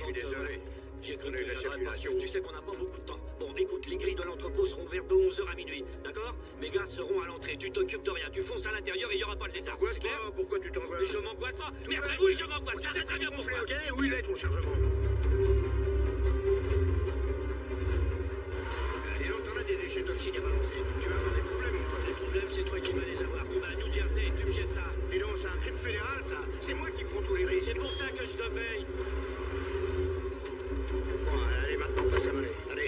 suis désolé. J'ai cru On a eu que la tu viendrais pas. circulation. Tu sais qu'on n'a pas beaucoup de temps. Bon, écoute, les grilles de l'entrepôt seront ouvertes de 11h à minuit, d'accord? Mes gars seront à l'entrée. Tu t'occupes de rien. Tu fonces à l'intérieur et il n'y aura pas le désastre. Quoi, C'est clair? toi? Pourquoi tu t'envoies? Mais je m'angoisse pas. Merde, oui, je m'angoisse. Tu sais très bien pourquoi. Ok, où il est ton chargement? Et donc, t'en as des déchets toxiques à balancer. Tu vas avoir des problèmes, mon pote. Les problèmes, c'est toi qui vas les avoir. Tu vas à New Jersey et tu me jettes ça. Dis donc, c'est un crime fédéral, ça. C'est moi qui prends tous les risques. C'est pour ça que je te paye. Bon, allez, maintenant, passe à monnaie. Allez.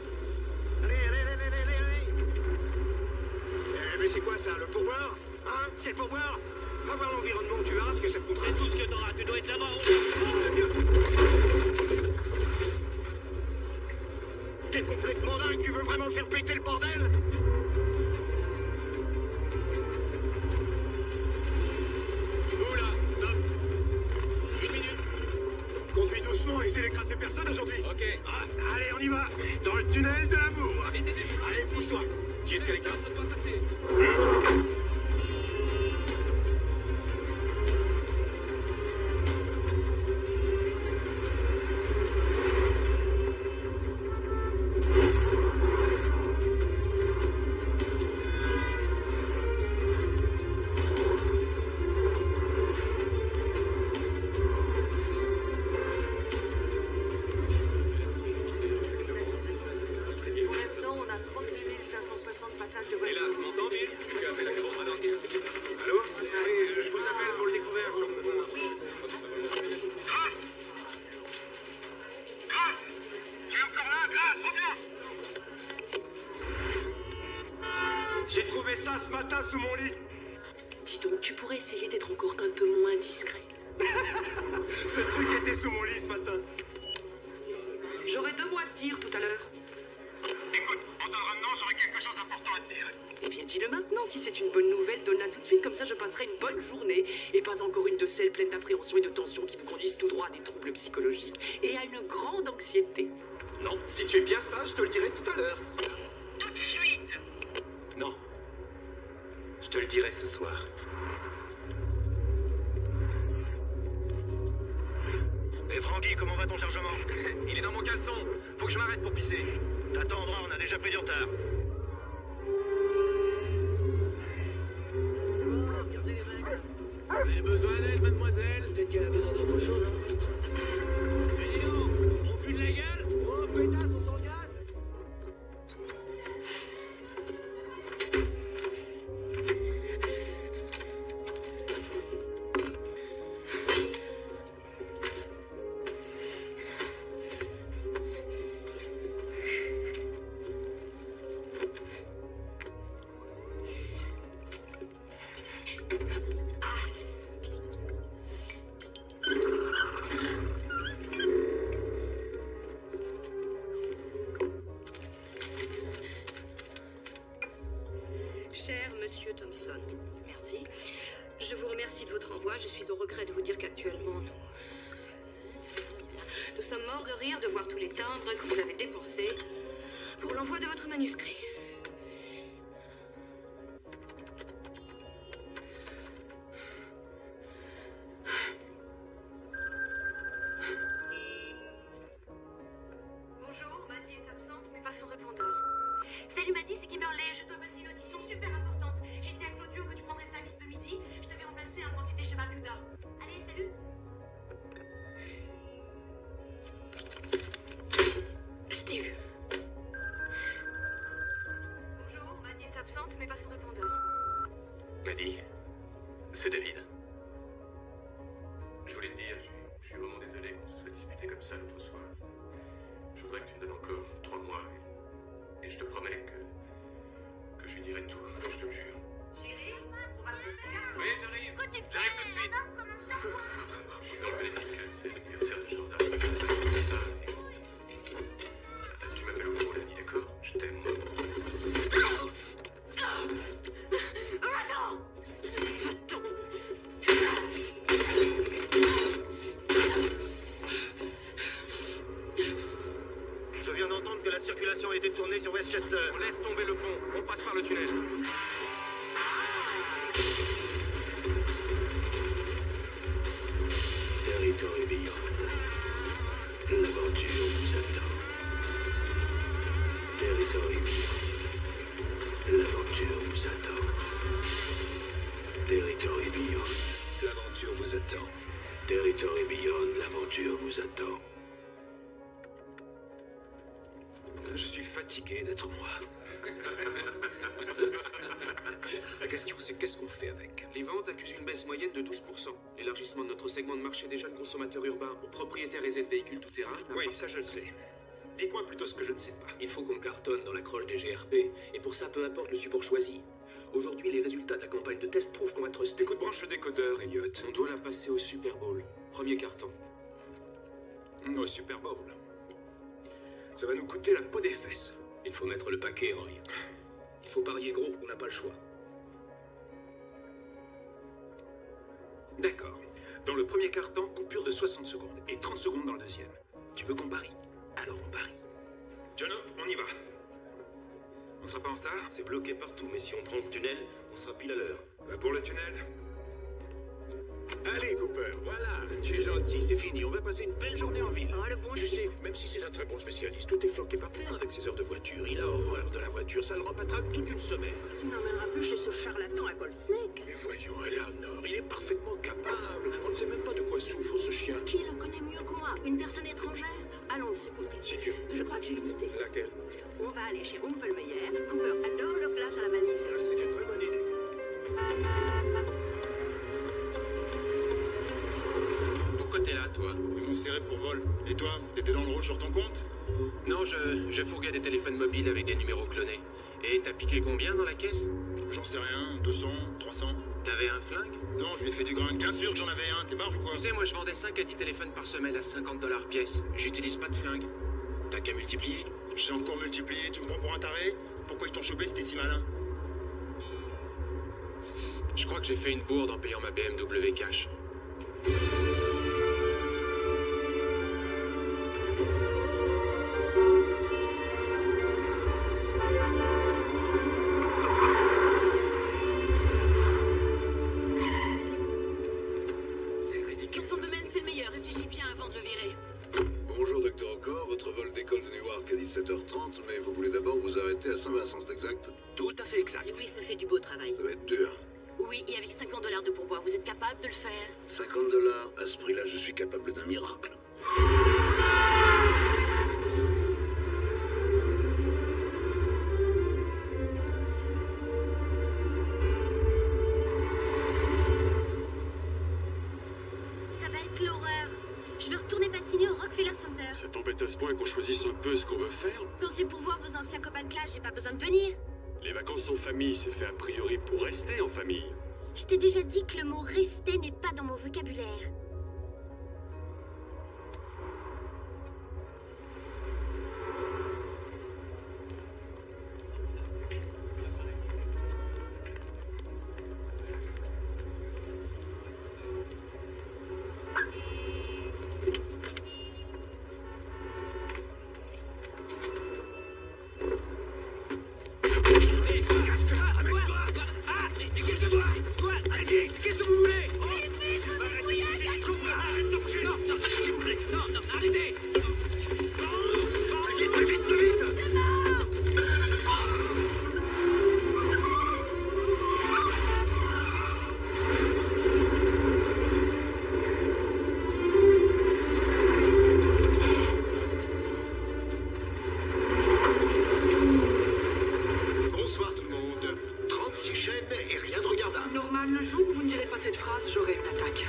Allez. Mais c'est quoi, ça? Le pourboire? Hein? C'est le pourboire? Va voir l'environnement, tu verras ce que ça te coûtera. C'est tout ce que t'auras. Tu dois être là-bas. T'es complètement dingue, tu veux vraiment faire péter le bordel? Oula, stop. 1 minute. Conduis doucement, essaie d'écraser personne aujourd'hui. Ok. Ah, allez, on y va. Dans le tunnel de l'amour. Allez, pousse-toi. Qui est-ce quelqu'un? Pour l'instant, on a 38 560 passages de Et là, voitures. je m'entends, Bill? Tu as fait la caméra dans le Allô? Oui, je vous appelle pour le découvert sur mon compte. Grâce! Grâce! Tu es encore là, Grâce? Reviens! J'ai trouvé ça ce matin sous mon lit. Dis donc, tu pourrais essayer d'être encore un peu moins discret. Ce truc était sous mon lit ce matin. J'aurais 2 mois de tir tout à l'heure. Écoute, en te ramenant, j'aurais quelque chose d'important à te dire. Eh bien, dis-le maintenant. Si c'est une bonne nouvelle, donne-la tout de suite. Comme ça, je passerai une bonne journée. Et pas encore une de celles pleines d'appréhension et de tension qui vous conduisent tout droit à des troubles psychologiques et à une grande anxiété. Non, si tu es bien sage, je te le dirai tout à l'heure. Tout de suite. Non. Je te le dirai ce soir. Et Francky, comment va ton chargement? Il est dans mon caleçon. Faut que je m'arrête pour pisser. T'attendras, on a déjà pris du retard. Vous avez besoin d'aide, mademoiselle? Peut-être qu'elle a besoin d'autre chose, hein. Mais dis donc, on pue de la gueule? Oh, pétasse, on sent le gaz. Cher Monsieur Thompson, merci. Je vous remercie de votre envoi. Je suis au regret de vous dire qu'actuellement, nous sommes morts de rire de voir tous les timbres que vous avez dépensés pour l'envoi de votre manuscrit. Bonjour, Maddy est absente, mais pas son répondeur. Salut Maddy, c'est Kimberley. Je te passe une audition super importante. J'ai dit à Claudio que tu prendrais le service de midi. Je t'avais remplacé quand tu étais chez Barbuda. Allez, salut. Steve. Bonjour, Maddy est absente, mais pas son répondeur. Maddy, c'est David. Je voulais te dire, je suis vraiment désolé qu'on se soit disputé comme ça l'autre soir. Je voudrais que tu me donnes encore 3 mois et je te promets que je lui dirai tout, je te le jure. Chérie, on va le faire. Oui, j'arrive. J'arrive tout de suite. Je suis dans le Velletic, c'est l'anniversaire de Jordan. Ça, tu m'appelles au moment lundi, d'accord? Je t'aime. Va-t'en. Va-t'en. Je viens d'entendre que la circulation a été tournée sur Westchester. On laisse tomber le pont, on passe par le tunnel. Territory Beyond. L'aventure vous attend. Territory Beyond. L'aventure vous attend. Territory Beyond. L'aventure vous attend. Territory Beyond, l'aventure vous attend. Je suis fatigué d'être moi. La question, c'est qu'est-ce qu'on fait avec? Les ventes accusent une baisse moyenne de 12%. L'élargissement de notre segment de marché des jeunes consommateurs urbains aux propriétaires aisés de véhicules tout-terrain. Oui, ça je le sais. Dites-moi plutôt ce que je ne sais pas. Il faut qu'on cartonne dans l'accroche des GRP. Et pour ça, peu importe le support choisi. Aujourd'hui, les résultats de la campagne de test prouvent qu'on va truster. Écoute, branche le décodeur, Elliot. On doit la passer au Super Bowl. Premier carton. Au Super Bowl. Ça va nous coûter la peau des fesses. Il faut mettre le paquet, Roy. Il faut parier gros, on n'a pas le choix. D'accord. Dans le premier carton, coupure de 60 secondes. Et 30 secondes dans le deuxième. Tu veux qu'on parie? Alors on parie. Jono, on y va. On sera pas en retard? C'est bloqué partout, mais si on prend le tunnel, on sera pile à l'heure. Pour le tunnel? Allez, Cooper, voilà. Tu es gentil, c'est fini. On va passer une belle journée en ville. Oh, le bon Tu sais, même si c'est un très bon spécialiste, tout est floqué par terre avec ses heures de voiture. Il a horreur de la voiture, ça le rend patraque toute une semaine. Tu m'emmèneras plus chez ce charlatan à Cold Snake. Mais voyons, Eleanor, il est parfaitement capable. On ne sait même pas de quoi souffre ce chien. Qui le connaît mieux que moi? Une personne étrangère? Allons de ce côté. Si tu... Je crois que j'ai une idée. Laquelle? On va aller chez Rumpelmeyer. Cooper adore leur glace à la vanille. C'est une très bonne idée. Pourquoi t'es là, toi? Ils m'ont serré pour vol. Et toi, t'étais dans le rôle sur ton compte? Non, je fourguais des téléphones mobiles avec des numéros clonés. Et t'as piqué combien dans la caisse? J'en sais rien, 200, 300. T'avais un flingue? Non, je lui ai fait du grain. Bien sûr que j'en avais un, t'es barge ou quoi? Tu sais, moi je vendais 5 à 10 téléphones par semaine à 50 $ pièce. J'utilise pas de flingue. T'as qu'à multiplier. J'ai encore multiplié, tu me prends pour un taré? Pourquoi ils t'ont chopé si t'es si malin? Je crois que j'ai fait une bourde en payant ma BMW cash. Dans son domaine, c'est le meilleur. Réfléchis bien avant de le virer. Bonjour, Docteur Encore. Votre vol décolle de Newark à 17h30, mais vous voulez d'abord vous arrêter à Saint-Vincent, c'est exact? Tout à fait exact. Et puis, ça fait du beau travail. Ça va être dur. Oui, et avec 50 $ de pourboire, vous êtes capable de le faire? 50 $, à ce prix-là, je suis capable d'un miracle. Ça va être l'horreur. Je veux retourner patiner au Rockefeller Center. Ça t'embête à ce point qu'on choisisse un peu ce qu'on veut faire? Quand c'est pour voir vos anciens copains de classe, j'ai pas besoin de venir. Les vacances en famille, c'est fait a priori pour rester en famille. Je t'ai déjà dit que le mot rester n'est pas dans mon vocabulaire. Qu'est-ce que vous voulez? Bonsoir tout le monde. 36 chaînes et rien de regardable. Normal, le jour où vous ne direz pas cette phrase, j'aurai une attaque.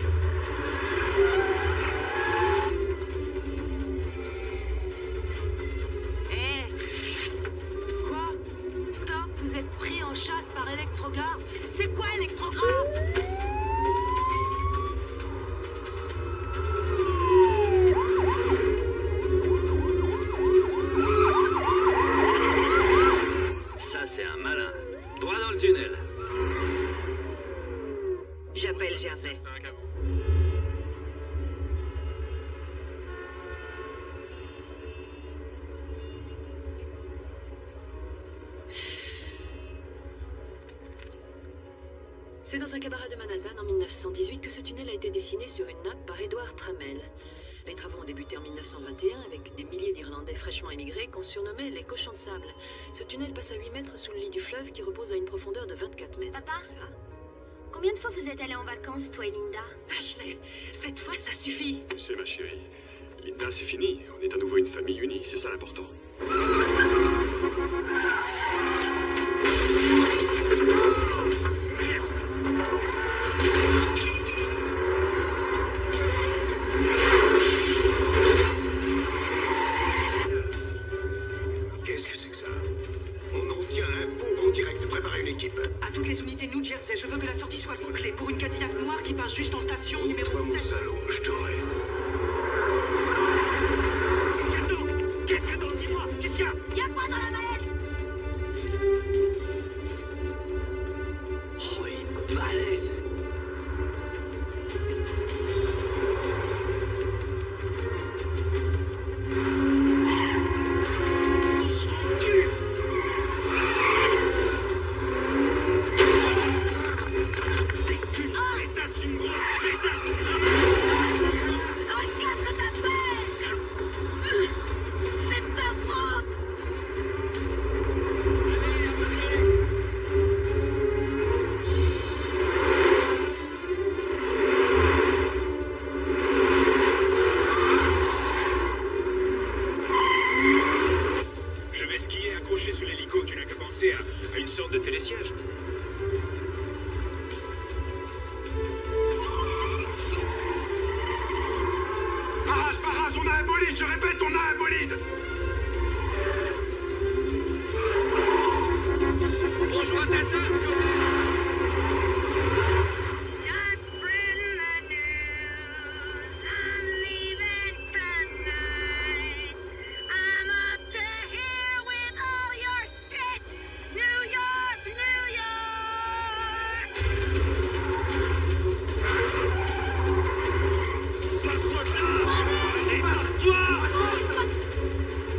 Quoi? Stop, vous êtes pris en chasse par Electrogare? C'est quoi Electrogare? Ça, c'est un malin. Droit dans le tunnel. J'appelle Jersey. C'est dans un cabaret de Manhattan en 1918 que ce tunnel a été dessiné sur une nappe par Edward Trammell. Les travaux ont débuté en 1921 avec des milliers d'Irlandais fraîchement émigrés qu'on surnommait les cochons de sable. Ce tunnel passe à 8 mètres sous le lit du fleuve qui repose à une profondeur de 24 mètres. Papa, Ça. combien de fois vous êtes allés en vacances, toi et Linda? Ashley, cette fois ça suffit. Tu sais, ma chérie, Linda, c'est fini. On est à nouveau une famille unie, c'est ça l'important. Qu'est-ce que c'est que ça? On en tient un pour en direct de préparer une équipe. À toutes les unités New Jersey, je veux que la sortie soit bouclée pour une Cadillac noire qui passe juste en station numéro Toi, mon 7. salaud, je t'aurai. Qu'est-ce que t'en dis-moi? Qu'est-ce qu'il y a? Y'a quoi dans la mallette? Oh, une balèze. Regarde ce que t'as fait! C'est ta faute! Je vais skier accroché sous l'hélico, tu n'as qu'à penser à une sorte de télésiège. Barrage, on a un bolide, je répète, on a un bolide. Bonjour à ta sœur. Start spreading the news. I'm leaving tonight. I'm up to here with all your shit. New York, New York. Passe-toi de là. Allez, passe-toi.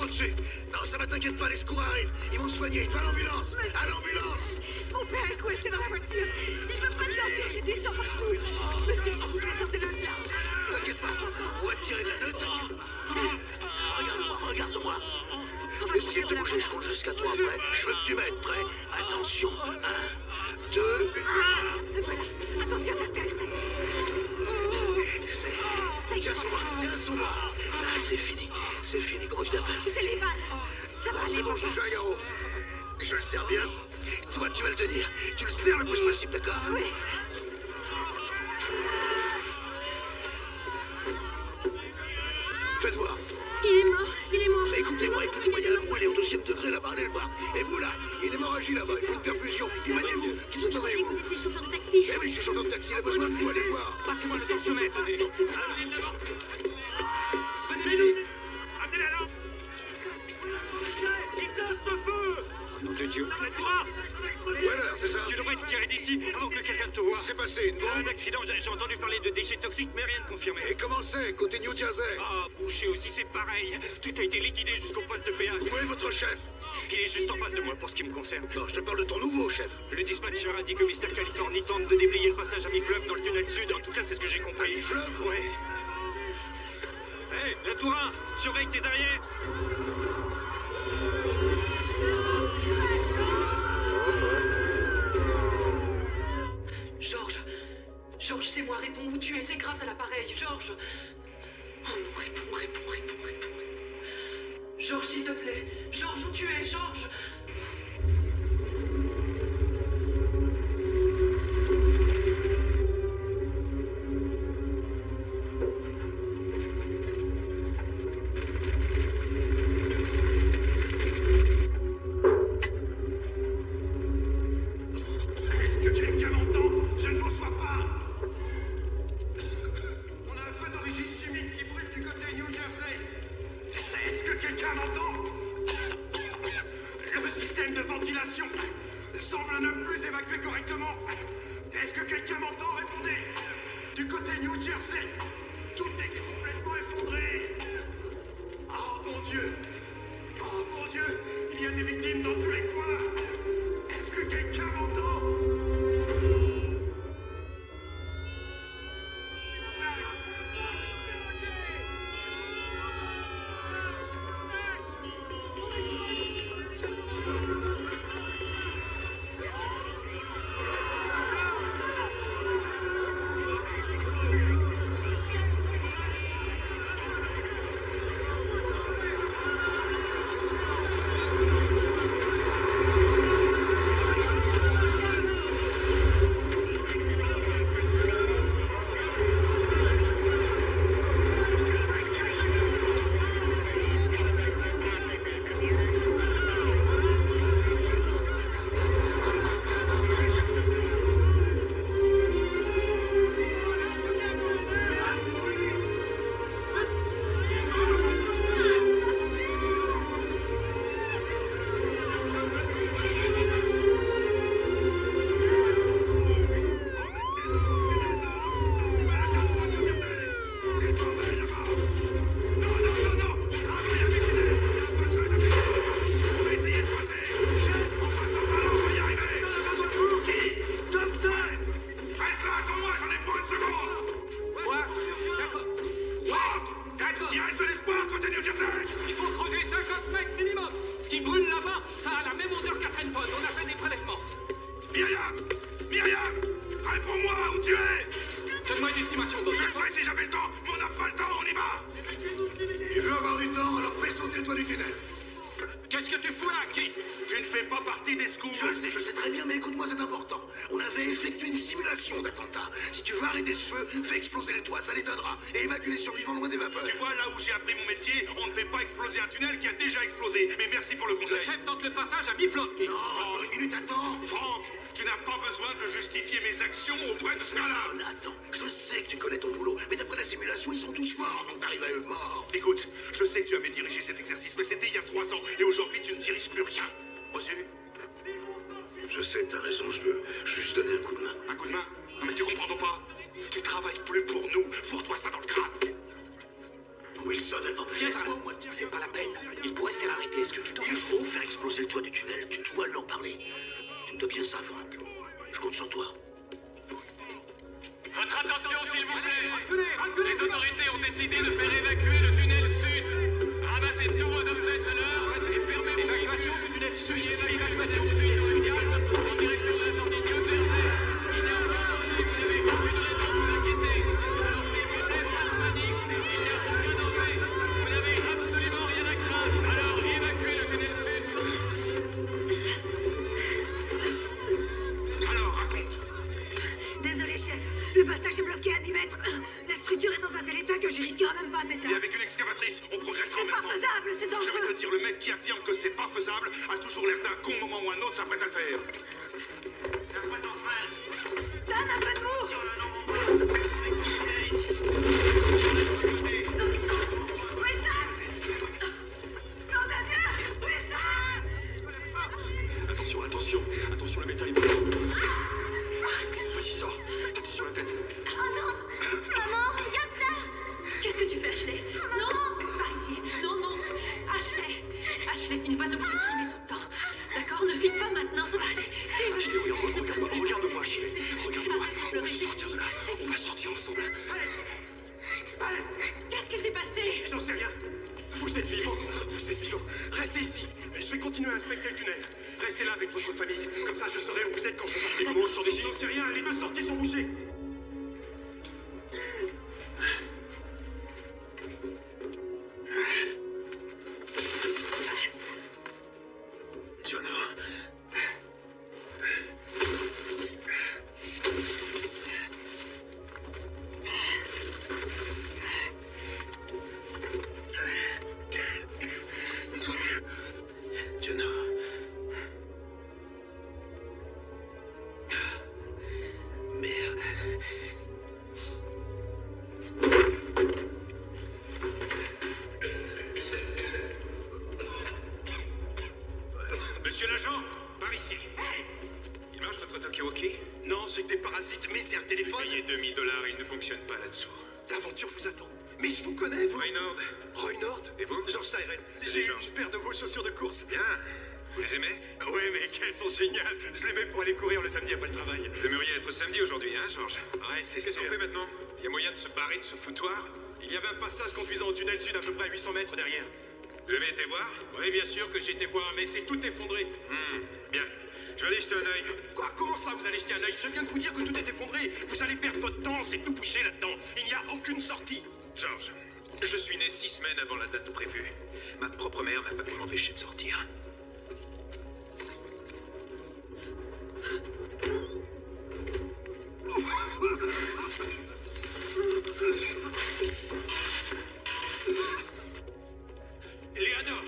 trop dessus. Non, ça va, t'inquiète pas, les secours arrivent. Ils vont te soigner. Toi, à l'ambulance. À l'ambulance. Mon père est coincé dans la voiture. Il veut pas sortir, il y a du sang partout. Monsieur, s'il vous plaît, sortez-le de là. T'inquiète pas, on va te tirer de la note, t'inquiète pas. Regarde-moi, regarde-moi. Essayez de te bouger, je compte jusqu'à 3 après. Je veux que tu m'aides, prêt. Attention, 1, 2... Voilà, attention à sa tête. Tiens son bras. Ah, c'est fini, comment tu t'appelles? C'est les balles. Ça va aller, c'est bon, je te fais un garrot. Je le serre bien. Toi, tu vas le tenir. Tu le serres le plus possible, d'accord? Oui. Faites voir. Il est mort. Écoutez-moi, il y a un brûlé au 2e degré là-bas, allez le voir. Et vous là, il y a une hémorragie là-bas, il faut une perfusion. Éloignez-vous. Qui s'attendez-vous? Vous étiez chauffeur de taxi. Eh oui, je suis chauffeur de taxi, il a besoin de vous, allez le voir. Passez-moi le tensiomètre. Venez devant. Venez, amenez la lampe. Éteins ce feu. Nom de Dieu. Voilà, c'est ça. Tu devrais te tirer d'ici avant que quelqu'un te voie. Qu'est-ce qui s'est passé, une bombe? Un accident, j'ai entendu parler de déchets toxiques, mais rien de confirmé. Et comment c'est, côté New Jersey? Ah, boucher aussi, c'est pareil. Tout a été liquidé jusqu'au poste de péage. Où est votre chef? Il est juste en face de moi pour ce qui me concerne. Non, je te parle de ton nouveau chef. Le dispatcher a dit que Mr. Californie tente de déblayer le passage à mi-fleuve dans le tunnel sud. En tout cas, c'est ce que j'ai compris. À mi-fleuve? Ouais. Hé, le Tourin, surveille tes arrières. Georges, c'est moi, réponds où tu es, c'est grâce à l'appareil, Georges. Oh non, réponds. Georges, s'il te plaît. Georges, où tu es, Georges? Wilson, attends, laisse-moi au moins. C'est pas la peine. Il pourrait faire arrêter. Est-ce que tu t'en... Il faut faire exploser le toit du tunnel. Tu dois leur parler. Tu me dois bien ça, Frank. Je compte sur toi. Votre attention, s'il vous plaît. Les autorités ont décidé de faire évacuer le tunnel sud. Ramassez tous vos objets de valeur et fermez l'évacuation du tunnel sud. L'évacuation du tunnel sud en direction de la sortie de Jersey. Il n'y a aucun danger. Vous n'avez aucune raison de vous inquiéter. Alors s'il vous plaît, pas de panique. Il n'y a aucun danger. Vous n'avez absolument rien à craindre. Alors évacuez le tunnel sud. Alors raconte. Désolé, chef. Le passage est bloqué à 10 mètres. La structure est dans un tel état que je risquerai même pas un pétard. Et avec une excavatrice, on progressera en même C'est temps. pas faisable, c'est Je vais dangereux. te dire, le mec qui affirme que c'est pas faisable a toujours l'air d'un con moment ou un autre s'apprête à le faire. Ça représente mal. Dan, un peu de mou. Wilson! Nom de Dieu! Wilson! Attention, attention, attention, le métal est brûlant. Vas-y, sors. Attention à la tête. Oh non! Maman, regarde ça! Qu'est-ce que tu fais, Ashley? Non! Par ici! Non, non! Ashley! Ashley, tu n'es pas obligée de filmer tout le temps. D'accord? Ne filme pas maintenant, ça va aller. Steve! Ashley, regarde-moi, regarde-moi, chérie. Regarde-moi. Arrête de On va pleurer. sortir de là. On va sortir ensemble. Qu'est-ce qui s'est passé? J'en sais rien. Vous êtes vivants. Vous êtes vivants. Restez ici. Je vais continuer à inspecter le tunnel. Restez là avec votre famille. Comme ça, je saurai où vous êtes quand je sortirai. Comment on sort d'ici? J'en sais rien. Les deux sorties sont bouchées. Jonah. Jonah. Merde. Monsieur l'agent, par ici. Il marche votre Tokiwoki? Non, c'est des parasites, mais c'est un téléphone. Payez $2000, il ne fonctionne pas là-dessous. L'aventure vous attend. Mais je vous connais, vous. Reynord. Reynord? Et vous? George Siren. J'ai une paire de vos chaussures de course. Bien. Vous les aimez? Oui, mais qu'elles sont géniales. Je les mets pour aller courir le samedi après le travail. Vous aimeriez être samedi aujourd'hui, hein, Georges? Ouais, c'est sûr. Qu'est-ce qu'on fait maintenant? Il y a moyen de se barrer de ce foutoir? Il y avait un passage conduisant au tunnel sud à peu près à 800 mètres derrière. Vous avez été voir? Oui, bien sûr que j'ai été voir, mais c'est tout effondré. Bien. Je vais aller jeter un œil. Quoi? Comment ça, vous allez jeter un œil? Je viens de vous dire que tout est effondré. Vous allez perdre votre temps, c'est tout bouché là-dedans. Il n'y a aucune sortie. Georges, je suis né 6 semaines avant la date prévue. Ma propre mère n'a pas pu m'empêcher de sortir. Léonore!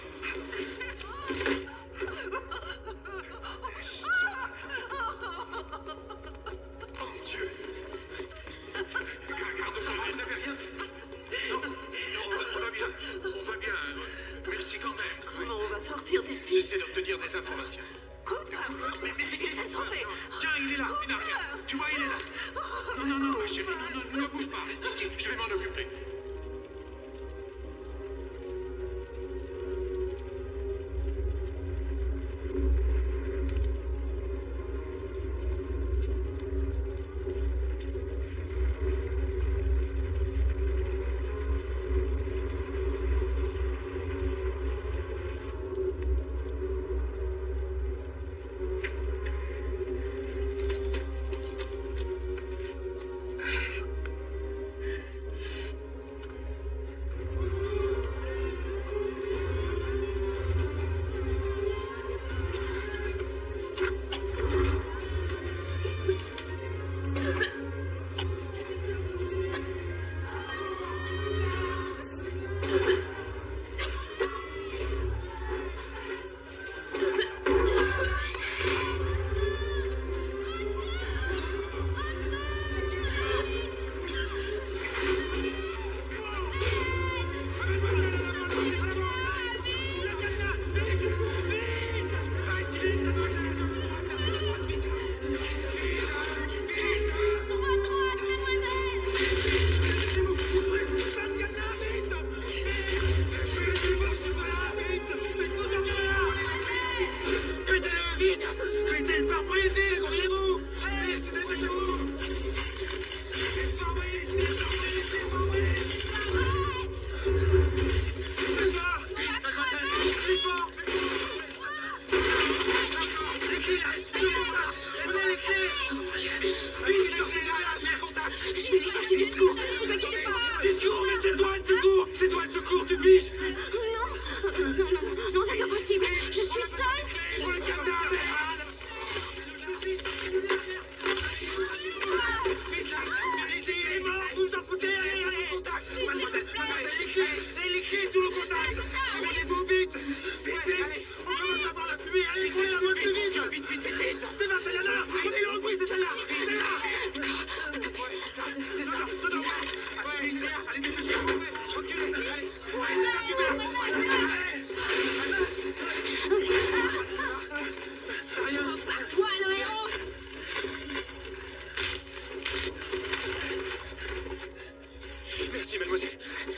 Oh mon Dieu! Garde ça, vous n'avez rien? Non, on va bien. On va bien. Merci quand même. Comment on va sortir d'ici? J'essaie d'obtenir des informations. Mais c'est qu'est-ce que ça fait? Tiens, il est là, il n'a rien. Tu vois, il est là. Non, ma chérie, non, ne bouge pas, reste ici. Je vais m'en occuper. C'est toi le secours, tu piges? Non, c'est pas possible. Je suis seule. Le cadenas! Il est mort, vous en foutez, allez, contact! Mademoiselle, c'est les clés sous le contact! Rendez-vous vite! Vite, on commence à voir la fumée, allez, prenez la voie plus vite! Vite! C'est là, c'est là! Prenez-le, oui, c'est celle-là! C'est là! C'est ça! Dedans! Ouais, c'est là, allez, dépêchez-vous! Reculez, allez! Ouais, c'est ça, T'as rien? Toi, le héros! Merci, mademoiselle.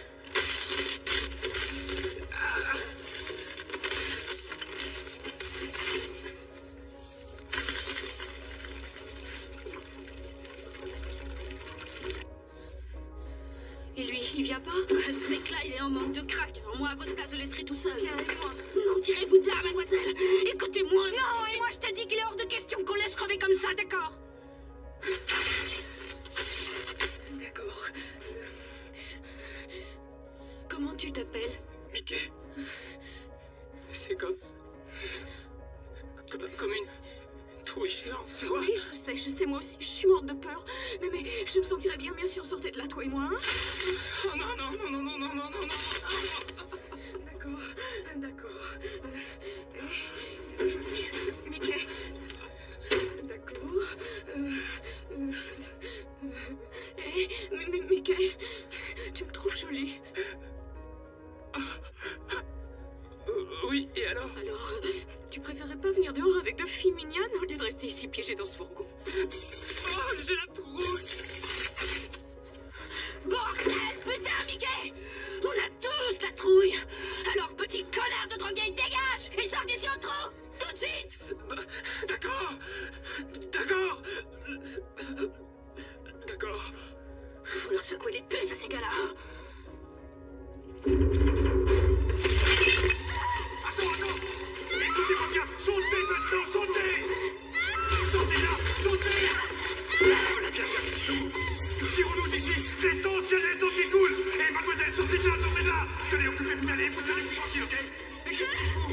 Et lui, il vient pas? Ce mec-là, il est en manque de crack. Alors moi, à votre place, je le laisserai tout seul. Viens avec moi. Non, tirez-vous de là, mademoiselle. Écoutez-moi. Non, et moi, je te dis qu'il est hors de question qu'on laisse crever comme ça, d'accord? D'accord. Comment tu t'appelles? Mickey. C'est comme une trouille géante, tu vois? Oui, je sais, moi aussi, je suis morte de peur. Mais je me sentirais bien mieux si on sortait de là, toi et moi, hein? Oh non. D'accord. Mickey. D'accord. Mais Mickey, tu me trouves jolie. Oui, et alors? Alors, tu préférerais pas venir dehors avec deux filles mignonnes au lieu de rester ici piégée dans ce fourgon? Oh, j'ai la trouille! Bordel, putain, Mickey! On a tous la trouille! Alors, petit connard de drogué, dégage! Et sors d'ici au trou! Tout de suite! D'accord! Faut leur secouer les puces à ces gars-là! Attends! Écoutez mon gars, sautez maintenant, sautez! Sortez là, sautez! Voilà bien, tirons-nous d'ici, l'essentiel des eaux qui coulent! Et mademoiselle, sortez de là! Tenez, occupez-vous d'aller, vous allez vous tranquille, ok? Et qu'est-ce qu'il fout?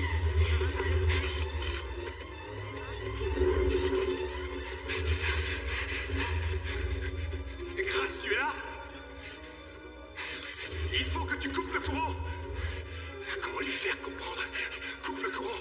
Grâce, tu es là? Il faut que tu coupes le courant! Comment lui faire comprendre? Coupe le courant!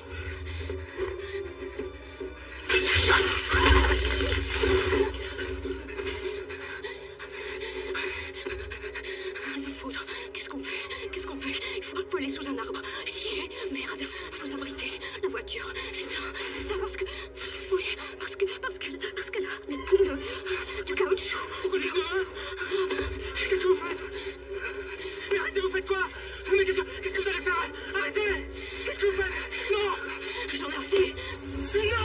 Le foudre, qu'est-ce qu'on fait? Il faut aller sous un arbre. Chier, merde, faut s'abriter. La voiture, c'est ça, parce que... Oui, parce qu'elle a du caoutchouc. Qu'est-ce que vous faites? Mais arrêtez, vous faites quoi? Mais qu'est-ce que vous allez faire? Arrêtez! Qu'est-ce que vous faites? Non! J'en ai assez. Non!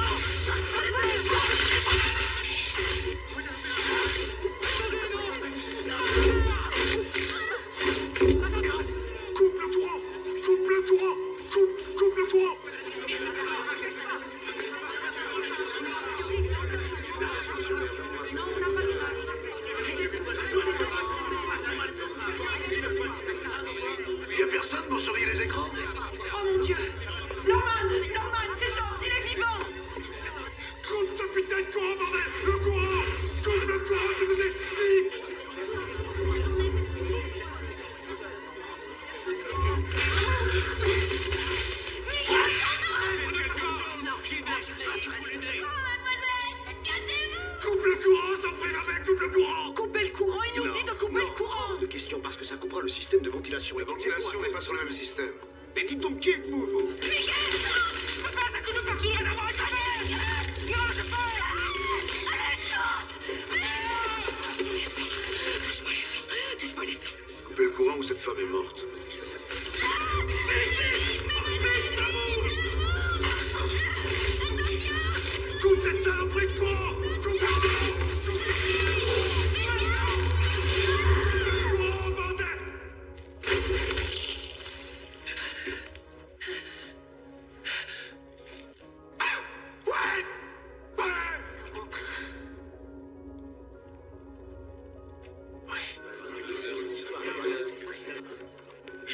Coupe le courant! Coupe le courant! Coupe le courant! Il y a personne pour surveiller les écrans? Oh mon Dieu! Norman, c'est George, il est vivant! Coupe ce putain de courant, bordel! Le courant! Coupe le courant, je vous ai dit! Coupe le courant, sans prix avec, coupe le courant! Couper le courant, il nous dit de couper le courant! De question parce que ça coupera le système de ventilation. La ventilation n'est pas sur le même système. Mais dites donc qui êtes-vous, vous? Je peux pas, ça coule partout dans la voie avec la mer! Non, je peux! Touche-moi les sangs. Coupez le courant ou cette femme est morte. Coupe cette saloperie de courant! Coupe le courant! Courant, bordel!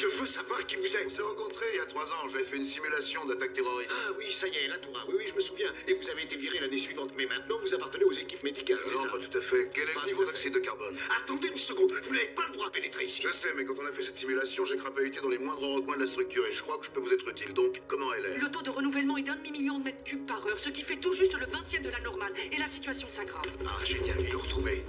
Je veux savoir qui vous êtes. On s'est rencontrés il y a 3 ans. J'avais fait une simulation d'attaque terroriste. Ah oui, ça y est, la Toura. Oui, je me souviens. Et vous avez été viré l'année suivante. Mais maintenant, vous appartenez aux équipes médicales, c'est Non, ça? pas tout à fait. Quel est le niveau d'oxyde de carbone? Attendez une seconde. Vous n'avez pas le droit de pénétrer ici. Je sais, mais quand on a fait cette simulation, j'ai crapahuté dans les moindres recoins de la structure et je crois que je peux vous être utile. Donc, comment elle est? Le taux de renouvellement est d'1,5 million de mètres cubes par heure, ce qui fait tout juste le 20e de la normale. Et la situation s'aggrave. Ah, génial, ils l'ont retrouvé.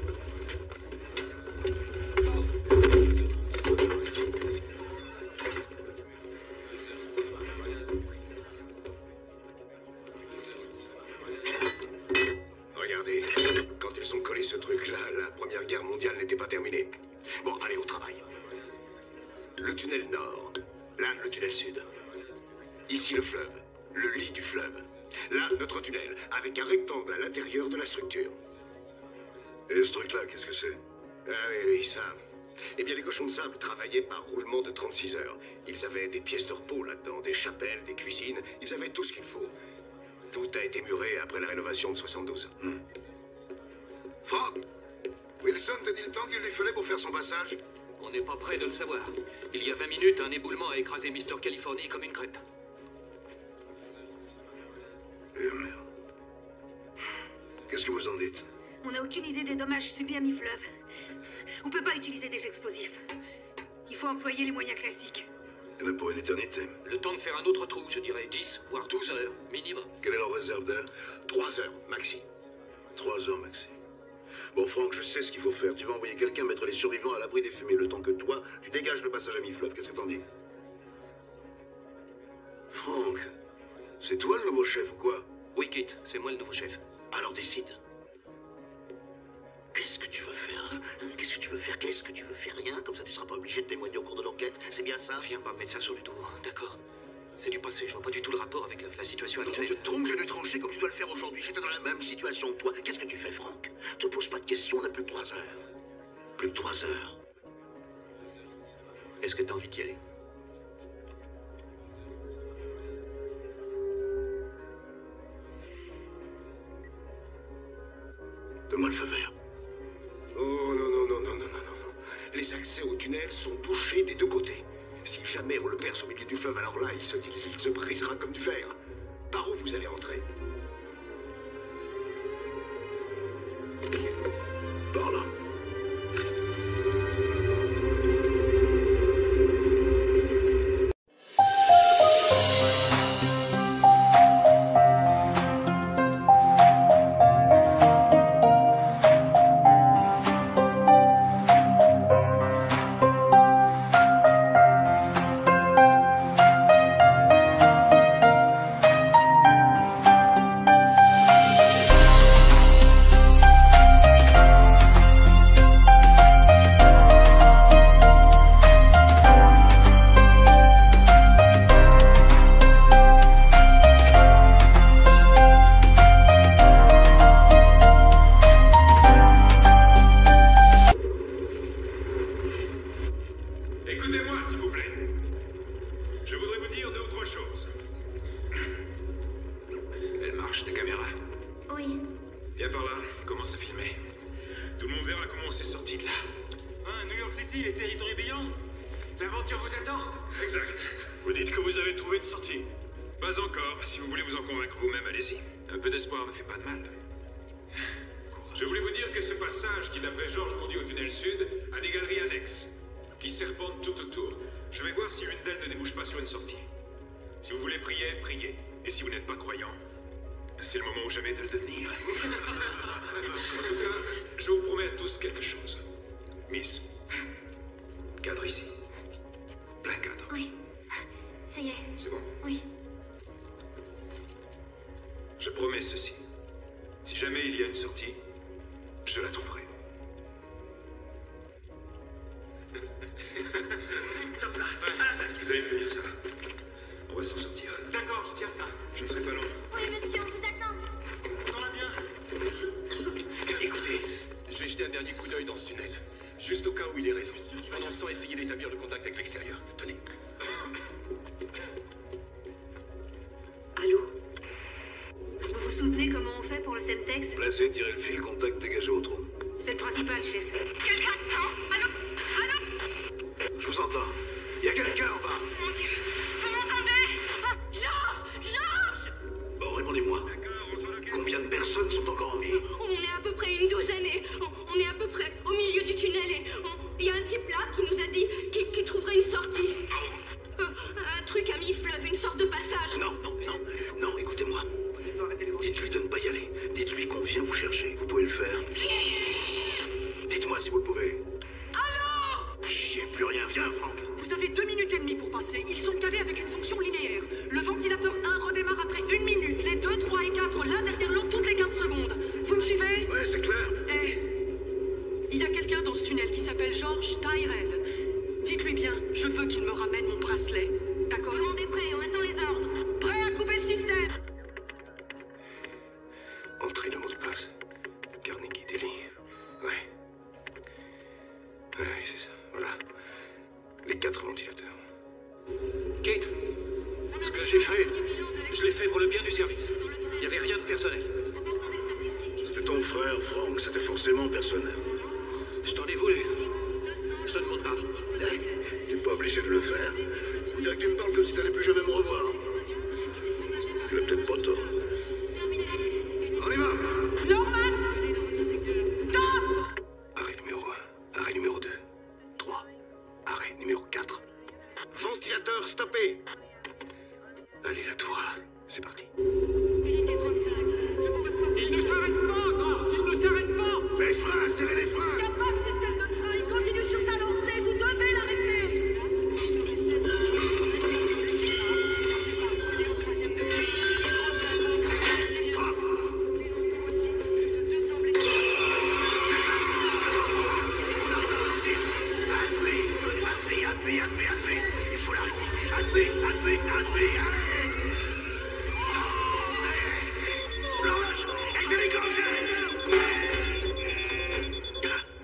Regardez, quand ils ont collé ce truc-là, la Première Guerre mondiale n'était pas terminée. Bon, allez au travail. Le tunnel nord. Là, le tunnel sud. Ici, le fleuve. Le lit du fleuve. Là, notre tunnel, avec un rectangle à l'intérieur de la structure. Et ce truc-là, qu'est-ce que c'est? Ah oui, ça. Eh bien, les cochons de sable travaillaient par roulement de 36 heures. Ils avaient des pièces de repos là-dedans, des chapelles, des cuisines. Ils avaient tout ce qu'il faut. Tout a été muré après la rénovation de 72. Franck, Wilson t'a dit le temps qu'il lui fallait pour faire son passage? On n'est pas prêt de le savoir. Il y a 20 minutes, un éboulement a écrasé Mr. Californie comme une crêpe. Eh merde. Qu'est-ce que vous en dites? On n'a aucune idée des dommages subis à mi-fleuve. On peut pas utiliser des explosifs. Il faut employer les moyens classiques. Il y en a pour une éternité. Le temps de faire un autre trou, je dirais 10, voire 12 heures, minimum. Quelle est leur réserve d'air? 3 heures, maxi. 3 heures, maxi. Bon, Franck, je sais ce qu'il faut faire. Tu vas envoyer quelqu'un mettre les survivants à l'abri des fumées le temps que toi, tu dégages le passage à mi-fleuve. Qu'est-ce que t'en dis? Franck, c'est toi le nouveau chef ou quoi? Oui, Kit, c'est moi le nouveau chef. Alors décide. Qu'est-ce que tu veux faire? Qu'est-ce que tu veux faire? Qu'est-ce que tu veux faire? Rien? Comme ça, tu seras pas obligé de témoigner au cours de l'enquête. C'est bien ça? Viens pas me mettre ça sur le dos, d'accord? C'est du passé, je vois pas du tout le rapport avec la situation Non, actuelle. de trompe, je vais trancher comme tu dois le faire aujourd'hui. J'étais dans la même situation que toi. Qu'est-ce que tu fais, Franck? Te pose pas de questions, on n'a plus que 3 heures. Plus que 3 heures. Est-ce que t'as envie d'y aller? Donne-moi le feu vert. Oh non. Les accès au tunnel sont bouchés des deux côtés. Si jamais on le perce au milieu du fleuve, alors là, il se brisera comme du fer. Par où vous allez entrer? Par là. Écoutez-moi, s'il vous plaît. Je voudrais vous dire 2 ou 3 choses. Elle marche, ta caméra? Oui. Viens par là, commence à filmer. Tout le monde verra comment on s'est sorti de là. New York City et territoire Beyond. L'aventure vous attend. Exact. Vous dites que vous avez trouvé une sortie? Pas encore. Si vous voulez vous en convaincre vous-même, allez-y. Un peu d'espoir ne fait pas de mal. Je voulais vous dire que ce passage qui, d'après Georges, conduit au tunnel sud, a des galeries annexes qui serpentent tout autour. Je vais voir si une d'elles ne débouche pas sur une sortie. Si vous voulez prier, priez. Et si vous n'êtes pas croyant, c'est le moment ou jamais de le devenir. En tout cas, je vous promets à tous quelque chose. Miss, cadre ici. Plein cadre. Oui. Ça y est. C'est bon? Oui. Je promets ceci. Si jamais il y a une sortie, je la trouverai. Top là. Vous allez me finir ça. On va s'en sortir. D'accord, je tiens ça. Je ne serai pas long. Oui, monsieur, on vous attend. T'en as bien. Écoutez, je vais jeter un dernier coup d'œil dans ce tunnel. Juste au cas où il est raison. Pendant ce temps, essayez d'établir le contact avec l'extérieur. Tenez. Allô? Vous vous souvenez comment on fait pour le Semtex? Placez, tirez le fil, contact, dégagez au trou. C'est le principal, chef. Quelqu'un m'entend? Allô? Je vous entends. Il y a quelqu'un en bas. Mon Dieu, vous m'entendez? Ah, Georges! Bon, répondez-moi. Combien de personnes sont encore en vie? On est à peu près une douzaine et on est à peu près au milieu du tunnel et il y a un type là qui nous a dit qu'il trouverait une sortie. Un truc à mi-fleuve, une sorte de passage. Non, écoutez-moi. Dites-lui de ne pas y aller. Dites-lui qu'on vient vous chercher. Vous pouvez le faire. Dites-moi si vous le pouvez. Allô? Chier, plus rien. Viens, Franck. Vous avez 2 minutes et demie pour passer. Ils sont calés avec une fonction linéaire. Le ventilateur 1 redémarre après 1 minute. Les 2, 3 et 4 l'un derrière l'autre toutes les 15 secondes. Vous me suivez? Ouais, c'est clair. Il y a quelqu'un dans ce tunnel qui s'appelle Georges Tyrell. Dites-lui bien, je veux qu'il me ramène mon bracelet. D'accord? Tout le monde est prêt, on attend les ordres. Prêt à couper le système? Entrez le mot de passe. Carnegie Daily. Ouais. Ouais, c'est ça. Voilà. Les 4 ventilateurs. Kate, ce que j'ai fait, je l'ai fait pour le bien du service. Il n'y avait rien de personnel. C'était ton frère, Franck. C'était forcément personnel. Je t'en ai voulu. Je te demande pardon. T'es pas obligé de le faire. On dirait que tu me parles comme si t'allais plus jamais me revoir. Tu l'as peut-être pas tort. On y va! Norman! Top! Arrêt numéro 1. Arrêt numéro 2. 3. Arrêt numéro 4. Ventilateur stoppé! Allez, la tour là. C'est parti. Unité 35. Il ne s'arrête pas encore. S'il ne s'arrête pas. Les freins, serrez les freins! Il n'y a pas de système de frein. Il continue sur sa lancée. Vous devez l'arrêter. Appuyez! Il faut l'arrêter! Appuyez! Blanche! Elle s'est dégagée!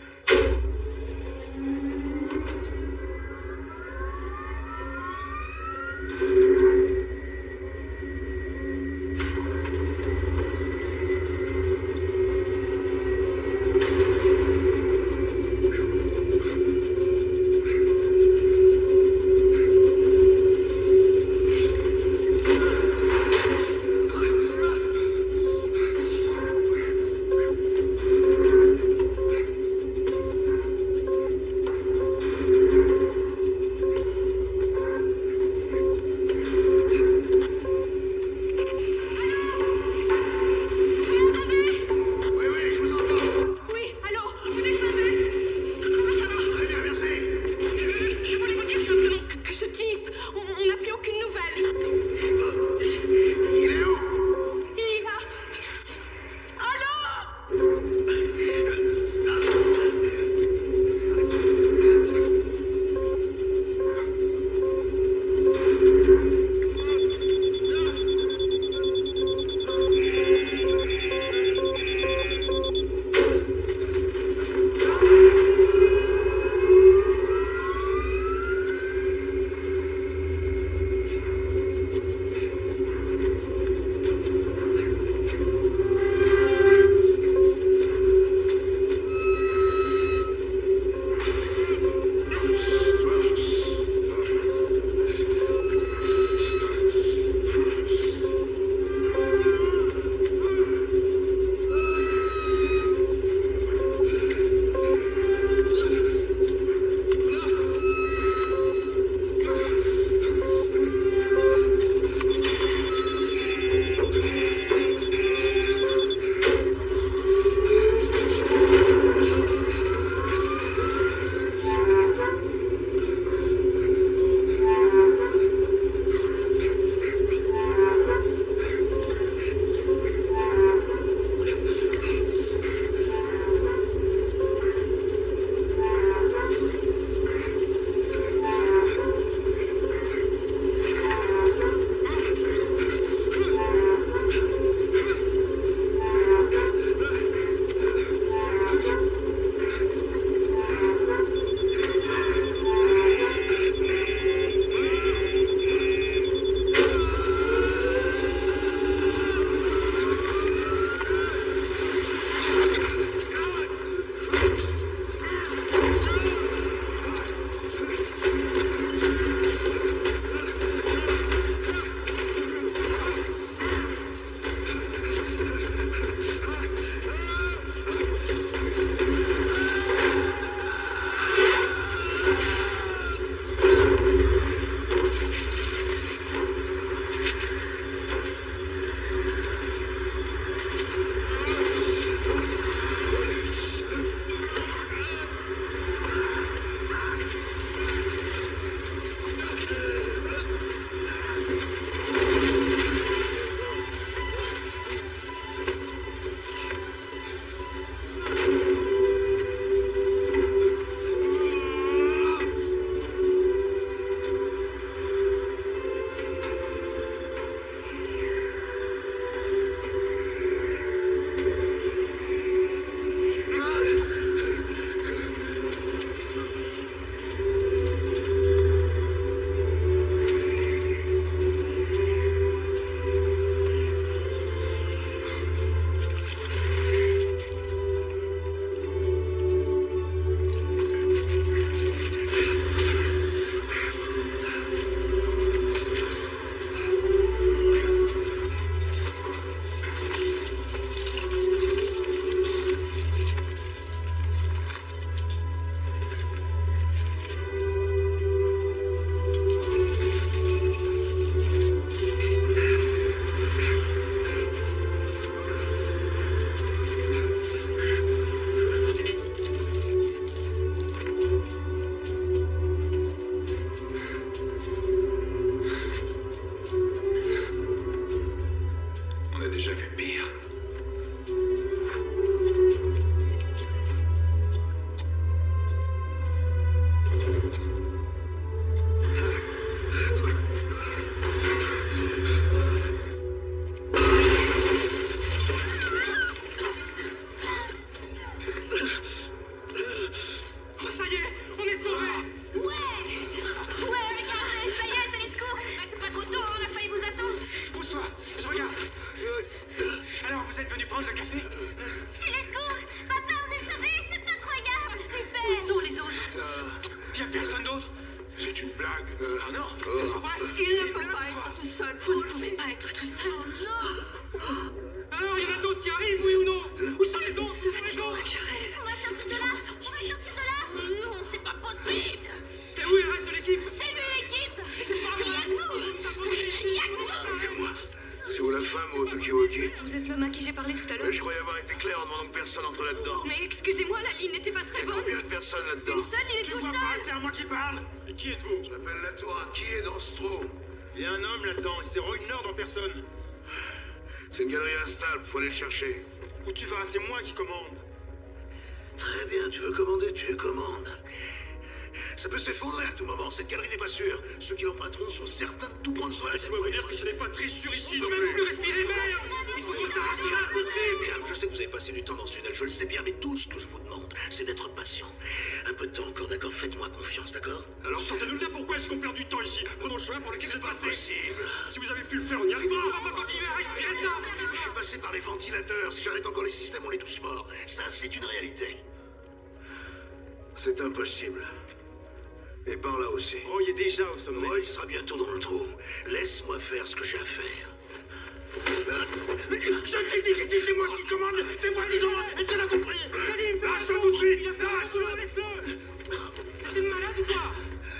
rendre le café? C'est les secours! Papa, on est sauvés! C'est incroyable! Super! Où sont les autres? Y a personne d'autre? C'est une blague. Ah non, c'est pas vrai. Il ne peut pas être tout seul. Vous ne pouvez pas être tout seul. Non! Alors, il y en a d'autres qui arrivent, oui ou non? Où sont les autres? Dis-moi que je rêve. On va sortir de là! On va sortir d'ici. Non, c'est pas possible! Et où est le reste de l'équipe? C'est lui l'équipe! C'est pas Il y a que vous! Il y a que vous! C'est où la femme au Tokiwoki? Vous êtes l'homme à qui j'ai parlé tout à l'heure? Je croyais avoir été clair en demandant que personne entre là-dedans. Mais excusez-moi, la ligne n'était pas très bonne. Combien de personnes là-dedans? Une seule, il est Tu tout vois seul. pas, c'est à moi qui parle. Et qui êtes-vous? Je m'appelle Latoura. Qui est dans ce trou? Il y a un homme là-dedans, et c'est Roy Nord en personne. C'est une galerie instable, faut aller le chercher. Où tu vas? C'est moi qui commande. Très bien, tu veux commander, tu commandes. Ça peut s'effondrer à tout moment, cette galerie n'est pas sûre. Ceux qui l'emprunteront sont certains de tout prendre sur la tête. Laisse-moi vous dire que ce n'est pas très sûr ici. On ne peut même plus respirer, merde. Il faut qu'on s'arrête là, tout de suite. Bien, je sais que vous avez passé du temps dans ce tunnel, je le sais bien, mais tout ce que je vous demande, c'est d'être patient. Un peu de temps encore, d'accord? Faites-moi confiance, d'accord? Alors sortez-nous de là, pourquoi est-ce qu'on perd du temps ici? Prenons le chemin pour lequel C'est pas possible. Si vous avez pu le faire, on y arrivera. On va pas continuer à respirer ça. Je suis passé par les ventilateurs. Si j'arrête encore les systèmes, on est tous morts. Ça, c'est une réalité. C'est impossible. Et par là aussi. Roy est déjà au sommet. Roy sera bientôt dans le trou. Laisse-moi faire ce que j'ai à faire. Je t'ai dit que c'est moi qui commande. C'est moi qui commande. Est-ce que t'as compris? Lâche-toi tout de suite. Lâche-le. Laisse-le. T'es malade ou quoi?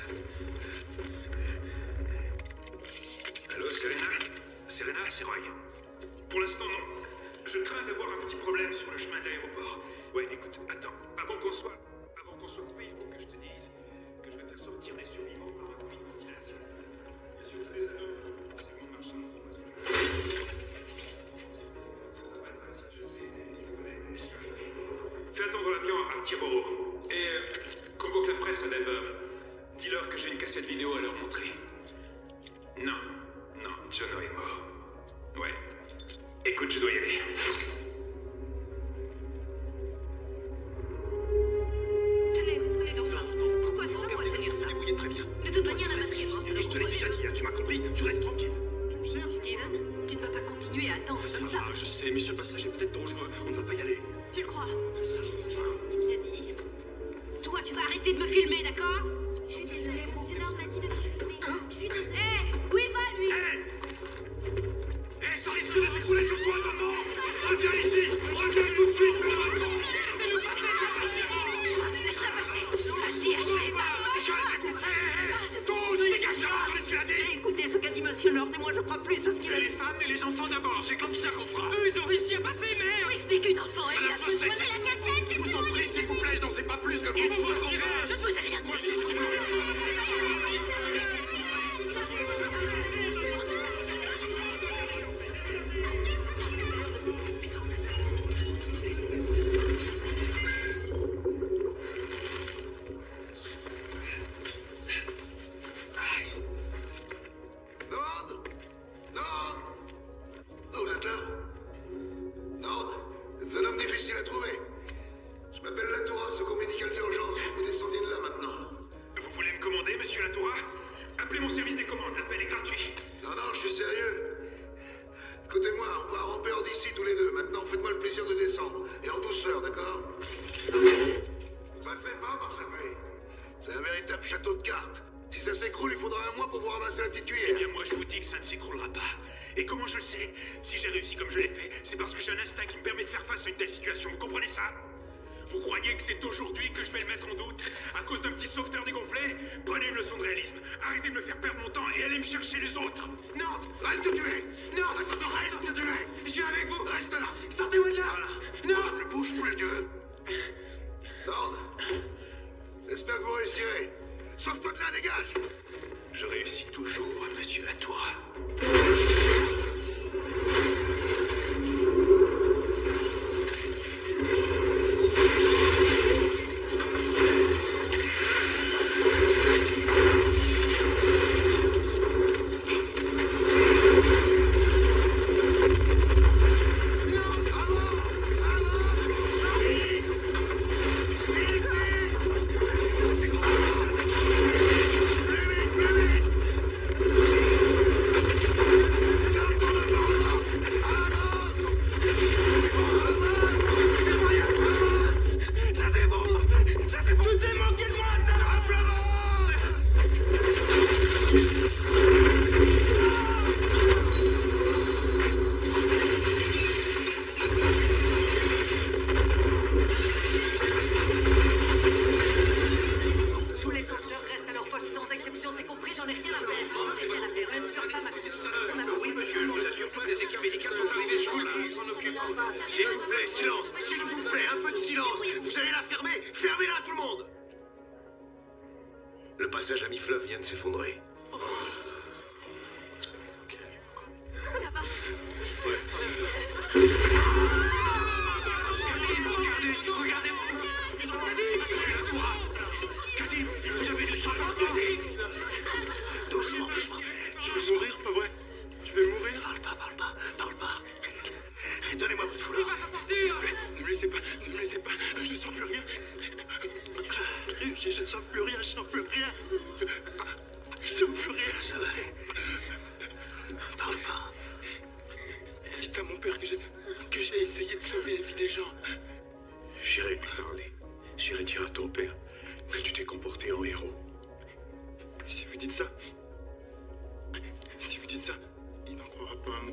Allô, Serena? Serena, c'est Roy. Pour l'instant, non. Je crains d'avoir un petit problème sur le chemin de l'aéroport. Ouais, écoute, attends. Avant qu'on soit coupé, il faut que je te dise que je vais faire sortir les survivants par un puits de ventilation. Bien sûr, tous les ados, segment marchand, parce que fais attendre l'avion à Tiroro. Et convoque la presse à Denver. Dis-leur que j'ai une cassette vidéo à leur montrer. Non, John est mort. Ouais. Écoute, je dois y aller. Tenez, vous prenez donc ça. Pourquoi c'est pas moi de tenir ça? Débrouillez très bien. De toute manière, la batterie est morte. Je te l'ai déjà dit, tu m'as compris? Tu restes tranquille. Tu me cherches? Steven, tu ne vas pas continuer à attendre comme ça. Je sais, mais ce passage est peut-être dangereux. On ne va pas y aller. Tu le crois? Ça, Il a dit. Toi, tu vas arrêter de me filmer, d'accord? Je suis désolée, monsieur Nord m'a dit de me filmer. Je suis désolée. Hé! Où il va, lui? Ça risque de s'écrouler sur toi, tonton! Reviens ici! Reviens tout de suite! Laisse-la passer. Vas-y, achète. Calmez-vous! Tous, dégagez-moi de l'escalade! Écoutez ce qu'a dit Monsieur Lord, et moi je crois plus à ce qu'il a Les dit. femmes et les enfants d'abord, c'est comme ça qu'on fera! Eux, ils ont réussi à passer, merde. Oui, ce n'est qu'une enfant, elle Madame, a je besoin sais, de la cassette. je vous en prie, s'il vous plaît, je n'en sais pas plus que Il vous. faut se tirer. Je ne vous ai rien Moi, dit. je suis... Nord? Nord? Oh, vous êtes là? Nord? C'est un homme difficile à trouver. Je m'appelle Latoura, secours médical d'urgence. Vous descendiez de là maintenant. Vous voulez me commander, monsieur Latoura? Appelez mon service des commandes, l'appel est gratuit. Non, je suis sérieux. Écoutez-moi, on va ramper en d'ici tous les deux. Maintenant, faites-moi le plaisir de descendre. Et en douceur, d'accord? Vous passerez pas par ce bruit. C'est un véritable château de cartes. Si ça s'écroule, il faudra un mois pour vous ramasser la petite Eh cuillère. bien, moi, je vous dis que ça ne s'écroulera pas. Et comment je le sais? Si j'ai réussi comme je l'ai fait, c'est parce que j'ai un instinct qui me permet de faire face à une telle situation. Vous comprenez ça? Vous croyez que c'est aujourd'hui que je vais le mettre en doute? À cause d'un petit sauveteur dégonflé? Prenez une leçon de réalisme. Arrêtez de me faire perdre mon temps et allez me chercher les autres. Nord, Reste tué! Nord, Reste tué! je suis avec vous. Reste là! Sortez-moi de là. Nord. Bouge plus, Dieu! Nord! J'espère que vous réussirez. Sauve-toi de là, dégage! Je réussis toujours, monsieur Latoura. ne sort pas maintenant. Oui, monsieur, je vous assure, toutes les équipes médicales sont arrivées sur place. Ils s'en occupent. S'il vous plaît, silence. S'il vous plaît, un peu de silence. Vous allez la fermer. Fermez-la, tout le monde. Le passage à mi-fleuve vient de s'effondrer. Ça va. Regardez-vous. Je suis la Toura. Kadim, vous avez du sang dans le nez. Doucement, doucement. Je vais mourir, pas vrai? Je vais mourir. Parle pas. Donnez-moi votre foulard. Il va s'en sortir. Ne me laissez pas, je sens plus rien. Je ne sens plus rien, je sens plus rien. Ça va aller. Parle pas. Dites à mon père que j'ai essayé de sauver la vie des gens. J'irai lui parler. J'irai dire à ton père que tu t'es comporté en héros. Si vous dites ça, il n'en croira pas un mot.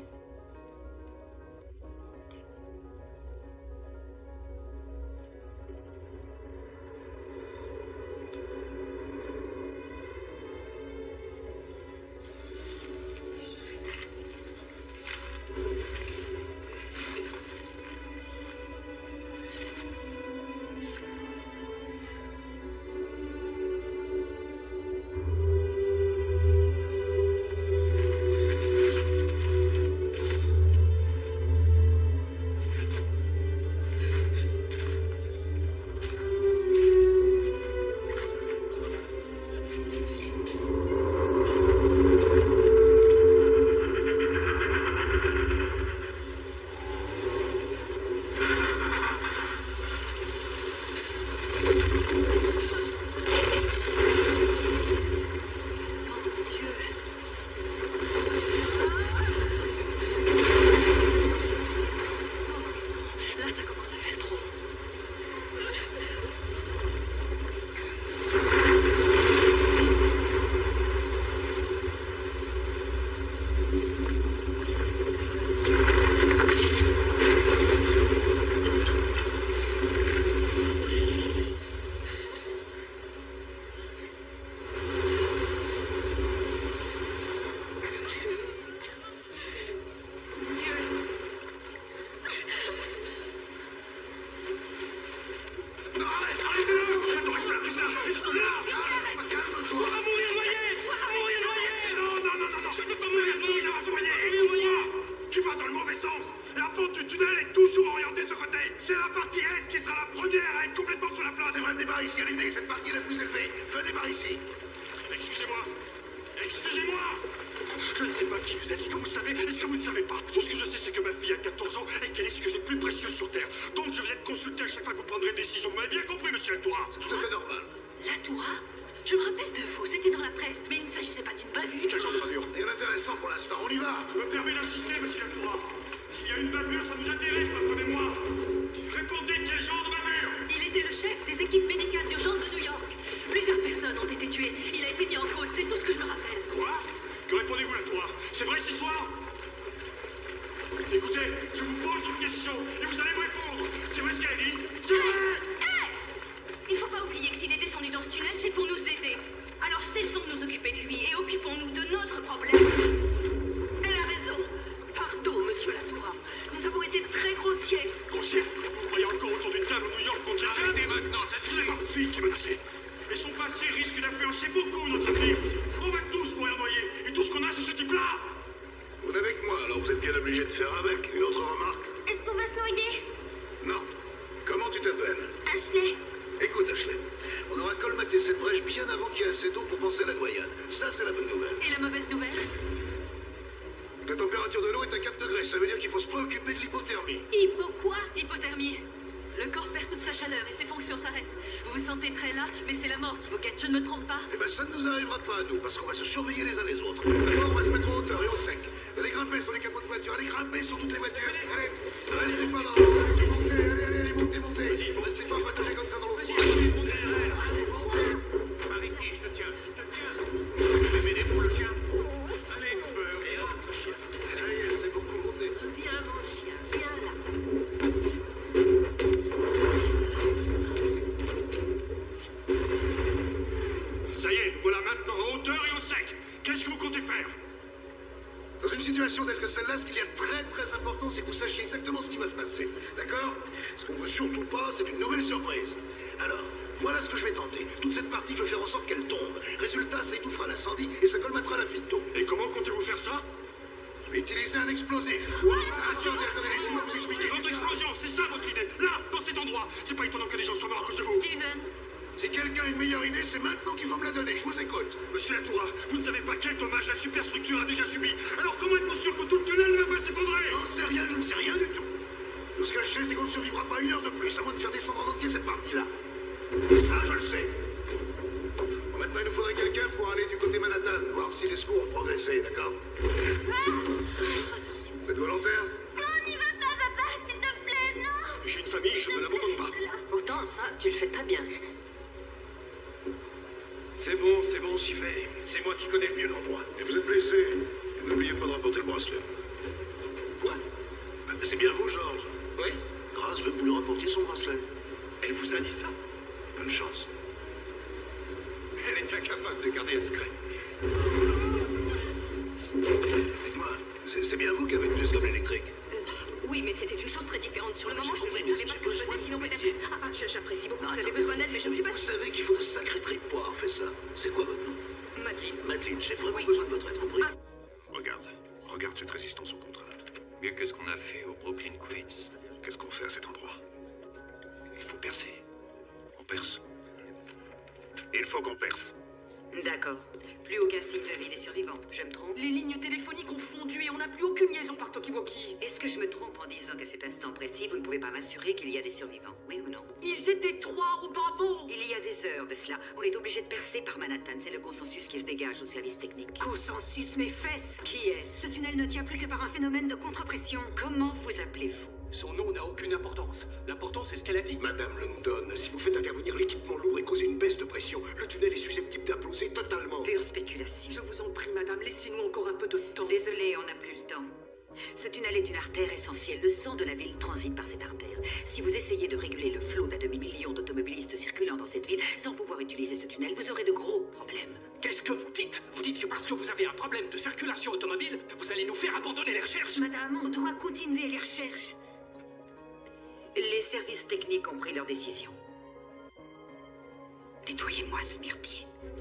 ici à l'idée, cette partie la plus élevée. Venez par ici. Excusez-moi. Excusez-moi. Je ne sais pas qui vous êtes, ce que vous savez et ce que vous ne savez pas. Tout ce que je sais, c'est que ma fille a 14 ans et qu'elle est ce que j'ai de plus précieux sur Terre. Donc je vais être consulté à chaque fois que vous prendrez une décision. Vous m'avez bien compris, monsieur Latoura. C'est tout à fait normal. Latoura? Je me rappelle de vous, c'était dans la presse, mais il ne s'agissait pas d'une bavure. Quel genre de bavure? Rien d'intéressant pour l'instant, on y va. Je me permets d'insister, monsieur Latoura. S'il y a une bavure, ça nous intéresse, apprenez-moi. Répondez quel genre de bavure? Il était le chef des équipes médicales d'urgence de New York. Plusieurs personnes ont été tuées. Il a été mis en cause, c'est tout ce que je me rappelle. Quoi? Que répondez-vous, Latoura? C'est vrai cette histoire? Écoutez, je vous pose une question et vous allez me répondre. C'est vrai ce qu'elle dit? C'est vrai! Il faut pas oublier que s'il est descendu dans ce tunnel, c'est pour nous aider. Alors cessons de nous occuper de lui et occupons-nous de notre problème. Elle a raison. Pardon, monsieur Latoura. Nous avons été très grossiers. Grossiers? Vous croyez encore autour d'une table à New York contre quelqu'un? Arrêtez maintenant, Ce n'est pas une fille qui est menacée. Et son passé risque d'influencer beaucoup notre avenir. On va tous mourir noyés. Et tout ce qu'on a, c'est ce type-là. Vous n'avez que moi, alors vous êtes bien obligé de faire avec. Une autre remarque? Est-ce qu'on va se noyer? Non. Comment tu t'appelles? Ashley. Écoute, Ashley, on aura colmaté cette brèche bien avant qu'il y ait assez d'eau pour penser à la noyade. Ça, c'est la bonne nouvelle. Et la mauvaise nouvelle? La température de l'eau est à 4 degrés. Ça veut dire qu'il faut se préoccuper de l'hypothermie. Hypo quoi? Hypothermie. Le corps perd toute sa chaleur et ses fonctions s'arrêtent. Vous vous sentez très là, mais c'est la mort qui vous guette, je ne me trompe pas. Eh ben, ça ne nous arrivera pas à nous, parce qu'on va se surveiller les uns les autres. D'abord, on va se mettre en hauteur et au sec. Allez grimper sur les capots de voiture, allez grimper sur toutes les voitures. Allez, ne restez pas là. Allez, montez, allez, montez. Restez pas patauger comme ça dans l'eau. Par ici, je te tiens. Je vais m'aider pour le chien. Allez, Cooper, et hop, le chien. Ça y est, c'est beaucoup monté. Viens, mon chien, viens là. Ça y est, nous voilà maintenant en hauteur et au sec. Qu'est-ce que vous comptez faire? Dans une situation telle que celle-là, ce qu'il y a de très très important, c'est que vous sachiez exactement ce qui va se passer. D'accord? Ce qu'on veut surtout pas, c'est une nouvelle surprise. Alors, voilà ce que je vais tenter. Toute cette partie, je vais faire en sorte qu'elle tombe. Résultat, ça étouffera l'incendie et ça colmatera la fuite d'eau. Et comment comptez-vous faire ça? Je vais utiliser un explosif. Attendez, laissez-moi vous expliquer. Votre explosion, c'est ça votre idée? Là, dans cet endroit. C'est pas étonnant que des gens soient morts à cause de vous. Steven. Si quelqu'un a une meilleure idée, c'est maintenant qu'il faut me la donner. Je vous écoute. Monsieur Latoura, vous ne savez pas quel dommage la superstructure a déjà subi. Alors comment êtes-vous sûr que tout le tunnel ne va pas s'effondrer? J'en sais rien, je ne sais rien du tout. Tout ce que je sais, c'est qu'on ne survivra pas une heure de plus, à moins de faire descendre en entier cette partie-là. Ça, je le sais. Bon, maintenant, il nous faudrait quelqu'un pour aller du côté Manhattan, voir si les secours ont progressé, d'accord? Vous êtes volontaire? Non, n'y va pas, papa, s'il te plaît, non. J'ai une famille, je ne l'abandonne pas. Pourtant, ça, tu le fais très bien. C'est bon, j'y vais. C'est moi qui connais le mieux l'endroit. Et vous êtes blessé. Et n'oubliez pas de rapporter le bracelet. Quoi? C'est bien vous, George? Oui? Grace veut que vous lui rapportiez son bracelet. Elle vous a dit ça? Bonne chance. Elle est incapable de garder un secret. Dites-moi, c'est bien vous qui avez tenu ce câble électrique? Oui, mais c'était une chose très différente. Sur le moment, je ne savais pas ce que je faisais, sinon peut-être... J'apprécie beaucoup que vous avez besoin d'aide, mais je ne sais pas Vous si... savez qu'il faut un sacré trip pour avoir fait ça. C'est quoi votre nom? Madeleine. Madeleine, j'ai vraiment besoin de votre aide, compris? Regarde cette résistance au contrat. Mieux que ce qu'on a fait au Brooklyn Queens. Qu'est-ce qu'on fait à cet endroit? Il faut percer. On perce. Il faut qu'on perce. D'accord. Plus aucun signe de vie des survivants. Je me trompe? Les lignes téléphoniques ont fondu et on n'a plus aucune liaison par Tokiwoki. Est-ce que je me trompe en disant qu'à cet instant précis, vous ne pouvez pas m'assurer qu'il y a des survivants? Oui ou non? Ils étaient 3 au bas mot. Il y a des heures de cela. On est obligé de percer par Manhattan. C'est le consensus qui se dégage au service technique. Consensus, mes fesses. Qui est-ce? Ce tunnel ne tient plus que par un phénomène de contre-pression. Comment vous appelez-vous? Son nom n'a aucune importance. L'important, c'est ce qu'elle a dit. Madame London, si vous faites intervenir l'équipement lourd et causer une baisse de pression, le tunnel est susceptible d'imploser totalement. Pure spéculation. Je vous en prie, madame, laissez-nous encore un peu de temps. Désolé, on n'a plus le temps. Ce tunnel est une artère essentielle. Le sang de la ville transite par cette artère. Si vous essayez de réguler le flot d'un demi-million d'automobilistes circulant dans cette ville sans pouvoir utiliser ce tunnel, vous aurez de gros problèmes. Qu'est-ce que vous dites? Vous dites que parce que vous avez un problème de circulation automobile, vous allez nous faire abandonner les recherches? Madame, on doit continuer les recherches. Les services techniques ont pris leur décision. Nettoyez-moi ce merdier.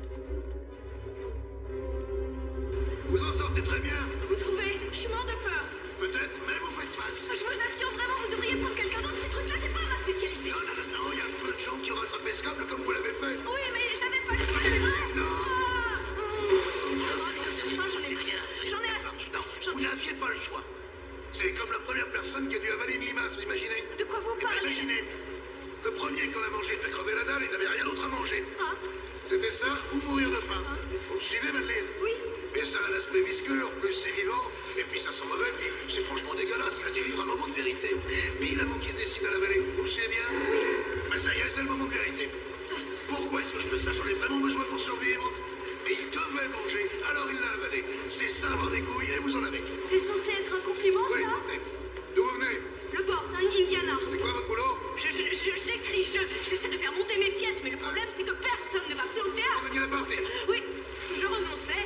Vous en sortez très bien. Vous trouvez? Je suis mort de peur. Peut-être, mais vous faites face. Je vous assure vraiment, vous devriez prendre quelqu'un d'autre. Ces trucs-là, c'est pas ma spécialité. Non, il y a peu de gens qui ont rattrapé ce câble comme vous l'avez fait. Oui, mais j'avais pas le choix. Non. J'en ai assez. Non, vous n'aviez pas le choix. C'est comme la première personne qui a dû avaler une limace, vous imaginez? De quoi vous parlez? Imaginez. Le premier qu'on a mangé fait crever la dalle, il n'avait rien d'autre à manger. Ah. C'était ça ou mourir de faim. Vous me suivez, Madeleine? Oui. Mais ça a un aspect visqueux, en plus c'est vivant, et puis ça sent mauvais, puis c'est franchement dégueulasse, il a dû vivre un moment de vérité. Pile avant qu'il décide à l'avaler. Vous me suivez bien? Oui. Ben ça y est, c'est le moment de vérité. Pourquoi est-ce que je fais ça? J'en ai vraiment besoin pour survivre. Mais il devait manger, alors il l'a avalé. C'est ça avoir des couilles, et vous en avez. C'est censé être un compliment, Oui, ça? montez. D'où vous venez? Le port, Indiana. C'est quoi votre boulot? J'écris, j'essaie de faire monter mes pièces, mais le problème, c'est que personne ne va plus au théâtre. On a dit la partie. Oui, je renonçais,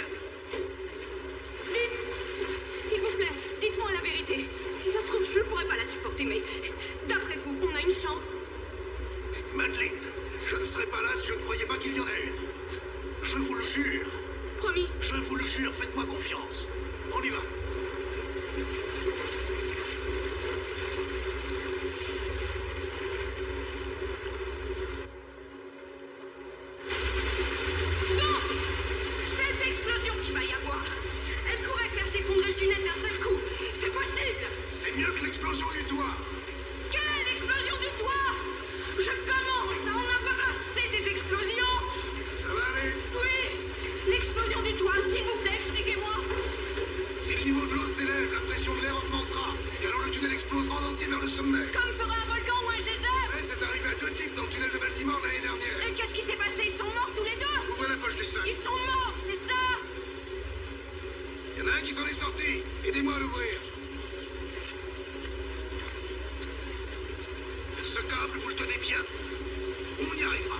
S'il vous plaît, dites-moi la vérité. Si ça se trouve, je ne pourrais pas la supporter, mais d'après vous, on a une chance. Madeleine, je ne serais pas là si je ne croyais pas qu'il y en a une. Je vous le jure. Promis. Je vous le jure, faites-moi confiance. On y va. Non! Cette explosion qu'il va y avoir, elle pourrait faire s'effondrer le tunnel d'un seul coup. C'est possible. C'est mieux que l'explosion du toit. Quelle explosion du toit? Je commence à en avoir assez des explosions. Ça va aller? Oui, l'explosion du toit, s'il vous plaît, expliquez-moi. Si le niveau de l'eau s'élève, la pression de l'air augmentera. Et alors le tunnel explosera en entier vers le sommet. Comme ferait un volcan ou un geyser. Ouais, c'est arrivé à 2 types dans le tunnel de Baltimore l'année dernière. Et qu'est-ce qui s'est passé? Ils sont morts tous les deux. Ouvrez la poche du sac. Ils sont morts, c'est ça? Il y en a un qui s'en est sorti. Aidez-moi à l'ouvrir. Ce câble, vous le tenez bien. On y arrivera.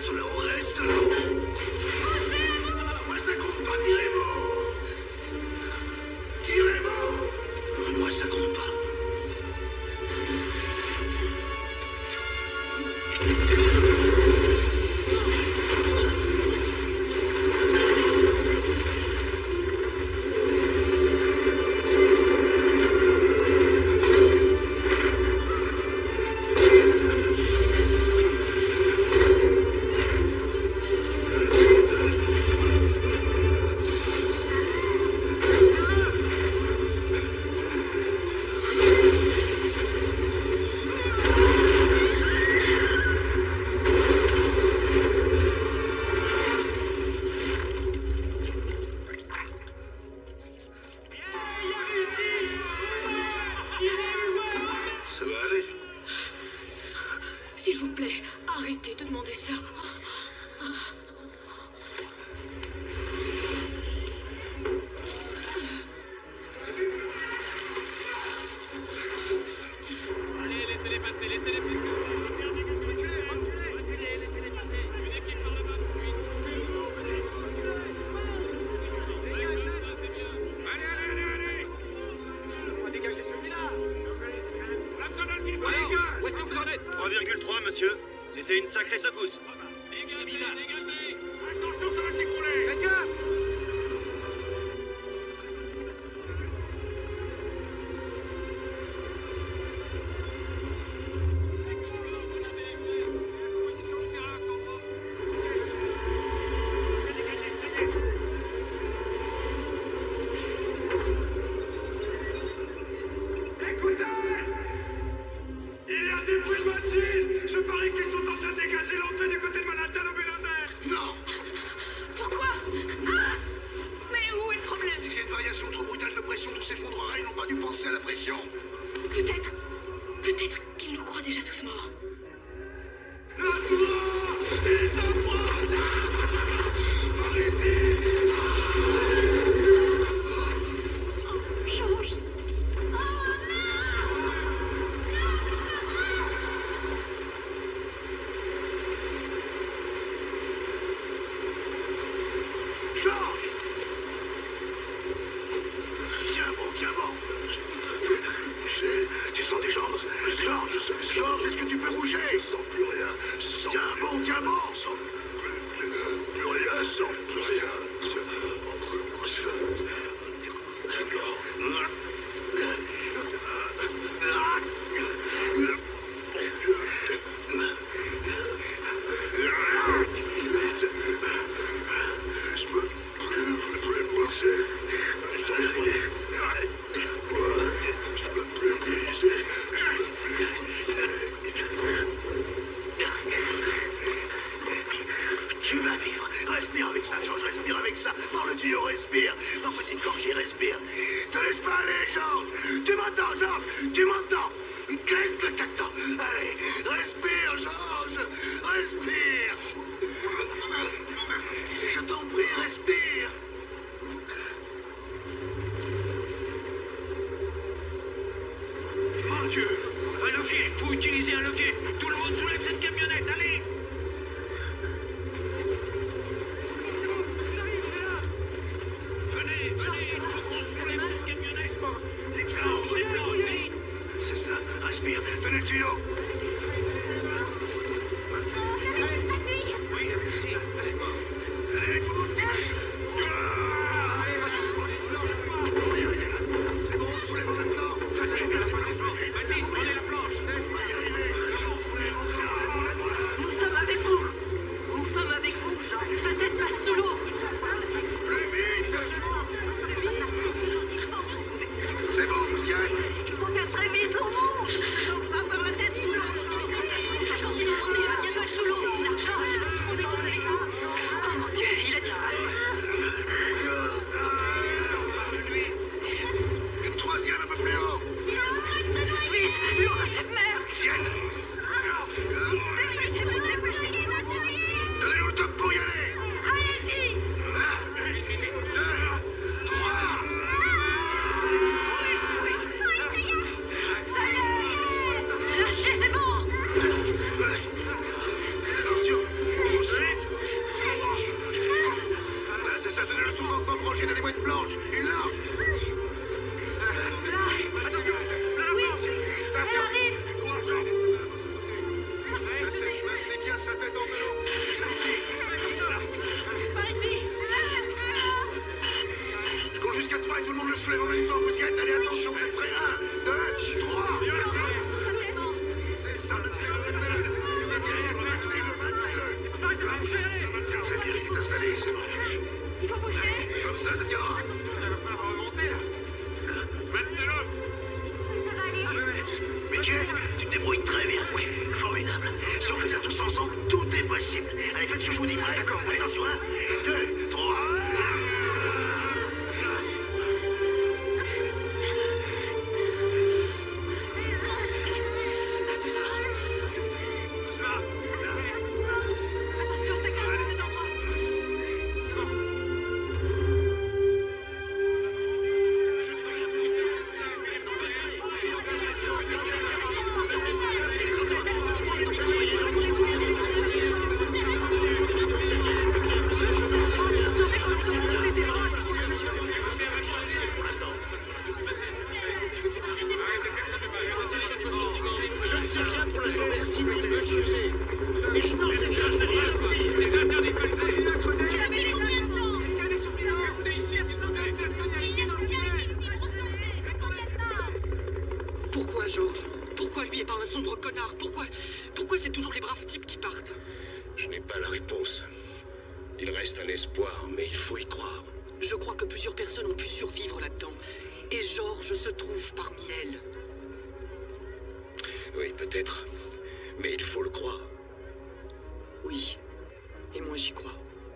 reste là, on reste là. Moi, ça compte pas, tirez-vous. Tirez-vous. Moi, ça compte pas. Ça va aller. S'il vous plaît, arrêtez de demander ça. Allez, laissez-les passer, laissez-les passer. Une équipe par le bas tout de suite. Allez, allez, allez, allez. On va dégager celui-là. Alors, où est-ce que vous en êtes? 3,3, monsieur. C'était une sacrée secousse. C'est bizarre. Attention, ça va s'écrouler. Faites gaffe. Écoutez! Il y a des bruits de machines! Je parie qu'ils sont en train de dégager l'entrée du côté de Manhattan au bulldozer! Non. Pourquoi? Ah! Mais où est le problème? S'il y a une variation trop brutale de pression, tout s'effondrera. Ils n'ont pas dû penser à la pression. Peut-être qu'ils nous croient déjà tous morts. La tour! Ils s'approchent! Par ici! Georges! Georges! Tiens bon. Tu sens des jambes? Georges, est-ce que tu peux bouger? Je sens plus rien. Tiens bon. Je sens plus rien. Je sens plus rien. Tu vas vivre. Respire avec ça, Georges, respire avec ça. Par le tuyau, respire. Par petite gorgée, respire. Te laisse pas aller, Georges. Tu m'entends, Georges? Tu m'entends? Qu'est-ce que t'attends? Allez, respire, Georges. Respire. Je t'en prie, respire. Mon Dieu! Un levier! Faut utiliser un levier! Tout le monde soulève cette camionnette, allez! Venez, il faut qu'on soulève cette camionnette! Les planches, vite! C'est ça, respire. Tenez le tuyau. Oui, ici, allez, bon. Allez, écoute. C'est bon, soulève maintenant. Vas-y, prenez la planche! Nous sommes avec vous. Nous sommes avec vous, Georges. Sa tête passe sous l'eau. Plus vite. C'est bon, vous y allez. Il faut qu'après vite on monte. On va pas la tête sous l'eau. gars. Ça va pas remonter, là. Maintenez-le. Ça va aller. Mickey, tu te débrouilles très bien. Oui, formidable. Si on fait ça tous ensemble, tout est possible. Allez, faites ce que je vous dis. Ouais, d'accord. Allez, attention, 1, 2, 3... Pourquoi, George? Pourquoi lui et pas un sombre connard? Pourquoi c'est toujours les braves types qui partent? Je n'ai pas la réponse. Il reste un espoir, mais il faut y croire. Je crois que plusieurs personnes ont pu survivre là-dedans. Et George se trouve parmi elles. Oui, peut-être. Mais il faut le croire. Oui. Et moi, j'y crois.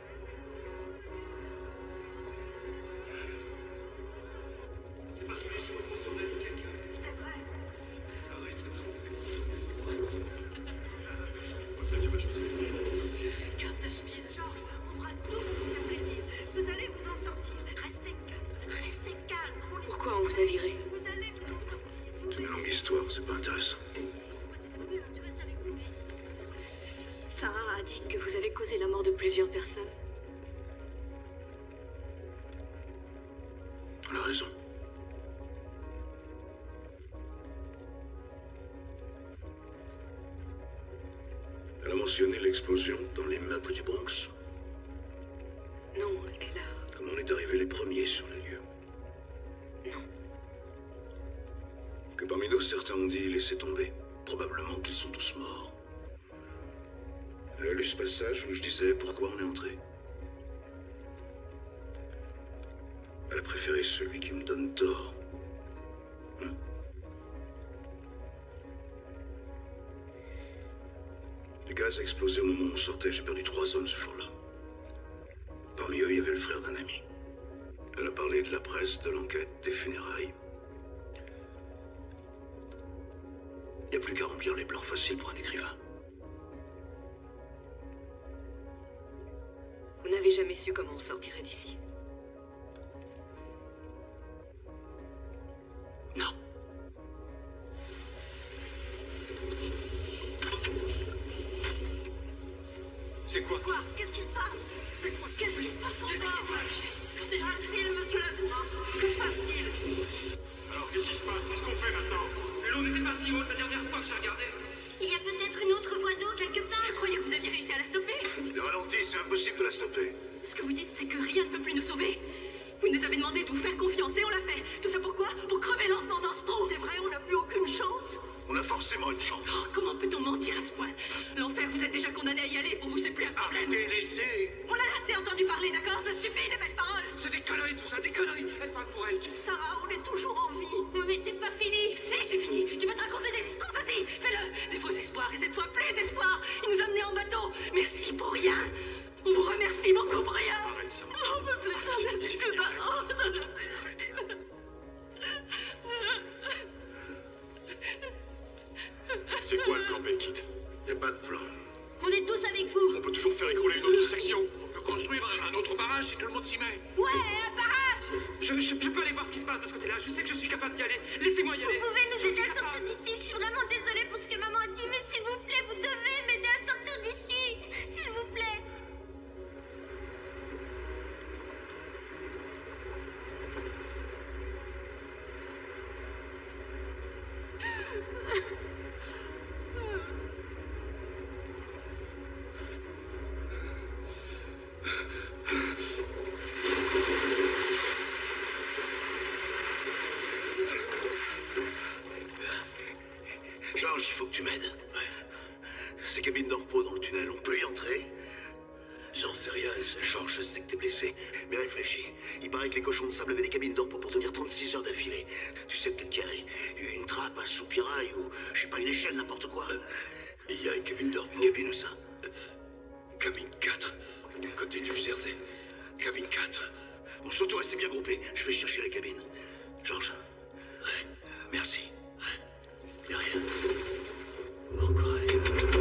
Garde ta chemise, George. On fera tout pour vous faire plaisir. Vous allez vous en sortir. Restez calme. Restez calme. Pourquoi on vous a viré? Vous allez vous en sortir. C'est une longue histoire, c'est pas intéressant. Tu restes avec nous. Sarah a dit que vous avez causé la mort de plusieurs personnes. Elle a raison. Elle a mentionné l'explosion dans l'immeuble du Bronx. Non, elle a... Comment on est arrivé les premiers sur les lieux? Non. Que parmi nous, certains ont dit laissez tomber. Probablement qu'ils sont tous morts. Elle a lu ce passage où je disais pourquoi on est entré. Elle a préféré celui qui me donne tort. Le gaz a explosé au moment où on sortait. J'ai perdu 3 hommes ce jour-là. Parmi eux, il y avait le frère d'un ami. Elle a parlé de la presse, de l'enquête, des funérailles. Il n'y a plus qu'à remplir les plans faciles pour un écrivain. Vous n'avez jamais su comment on sortirait d'ici. Non. C'est quoi? Qu'est-ce qui se passe? Qu'est-ce qui se passe encore? C'est le monsieur Lazoura. Que se passe-t-il? Alors, qu'est-ce qui se passe? Qu'est-ce qu'on fait maintenant? L'eau n'était pas si haute la dernière fois que j'ai regardé. Il y a peut-être une autre voie d'eau quelque part. Je croyais que vous aviez réussi à la stopper. Le ralenti, c'est impossible de la stopper. Ce que vous dites, c'est que rien ne peut plus nous sauver. Vous nous avez demandé de vous faire confiance et on l'a fait. Tout ça pourquoi? Pour crever lentement dans ce trou. C'est vrai, on n'a plus aucune chance. On a forcément une chance. Oh, comment peut-on mentir à ce point? L'enfer, vous êtes déjà condamné à y aller. Pour vous, c'est plus un problème. Arrêtez, laissez. On a assez entendu parler, d'accord? Ça suffit, les belles paroles. C'est des conneries, tout ça, des conneries. Elle parle pour elle. Sarah, on est toujours en vie. Mais c'est pas fini. Si, c'est fini. Tu veux te raconter des histoires? Vas-y, fais-le. Des faux espoirs et cette fois plus d'espoir. Il nous a menés en bateau. Merci pour rien. On vous remercie beaucoup pour rien. Arrête ça. Oh, me plaît, merci que ça. Oh, ça, je sais. C'est quoi le plan, Belkit? Il n'y a pas de plan. On est tous avec vous. On peut toujours faire écrouler une autre section. On peut construire un autre barrage si tout le monde s'y met. Ouais, un barrage. Je peux aller voir ce qui se passe de ce côté-là. Je sais que je suis capable d'y aller. Laissez-moi y aller. Vous pouvez nous aider à sortir d'ici. Je suis vraiment désolée pour ce que maman a dit, mais s'il vous plaît, vous devez m'aider à sortir d'ici. S'il vous plaît. George, il faut que tu m'aides. Ces cabines de repos dans le tunnel, on peut y entrer? J'en sais rien. Georges, je sais que t'es blessé, mais réfléchis. Il paraît que les cochons de sable avaient des cabines de repos pour tenir 36 heures d'affilée. Tu sais peut-être qu'il y a une trappe, un soupirail ou, je sais pas, une échelle, n'importe quoi. Il y a une cabine de repos. Une cabine où ça? Cabine 4, du côté du Jersey. Cabine 4. Bon, surtout restez bien groupés. Je vais chercher la cabine. Georges. Ouais. Merci. Ouais. De rien. Bon courage.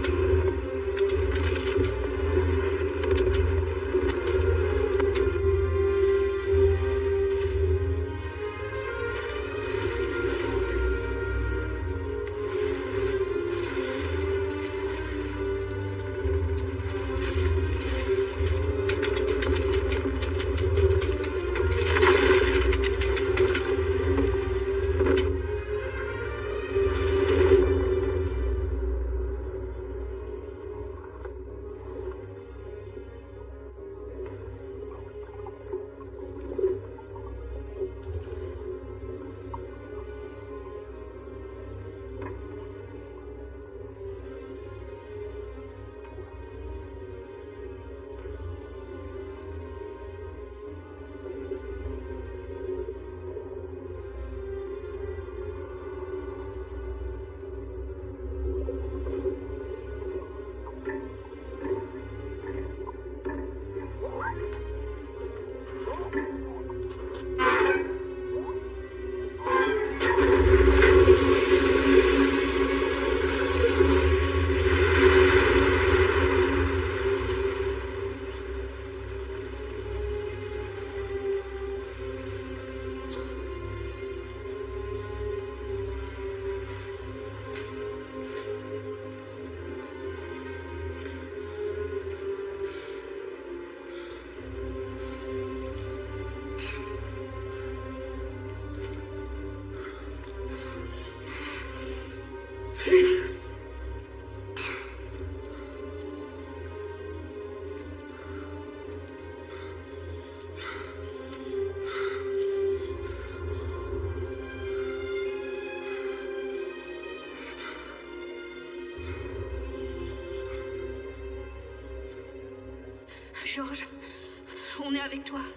Georges, on est avec toi.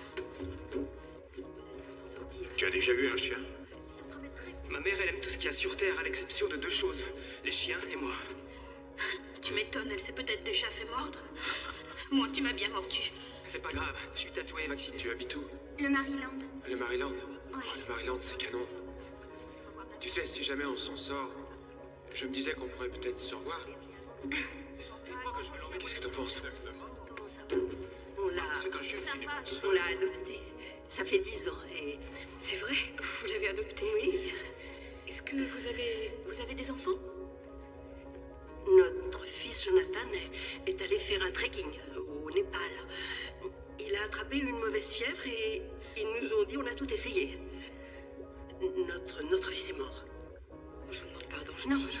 Tu as déjà vu un chien? Ma mère, elle aime tout ce qu'il y a sur Terre, à l'exception de 2 choses. Les chiens et moi. Tu m'étonnes, elle s'est peut-être déjà fait mordre. Moi, tu m'as bien mordu. C'est pas grave, je suis tatoué et vacciné. Tu habites où? Le Maryland. Le Maryland? Ouais. Oh, le Maryland, c'est canon. Tu sais, si jamais on s'en sort, je me disais qu'on pourrait peut-être se revoir. Qu'est-ce que t'en penses? On l'a adopté. Ça fait 10 ans et... C'est vrai? Vous l'avez adopté? Oui. Est-ce que vous avez des enfants? Notre fils Jonathan est allé faire un trekking au Népal. Il a attrapé une mauvaise fièvre et ils nous ont dit on a tout essayé. Notre fils est mort. Je vous demande pardon.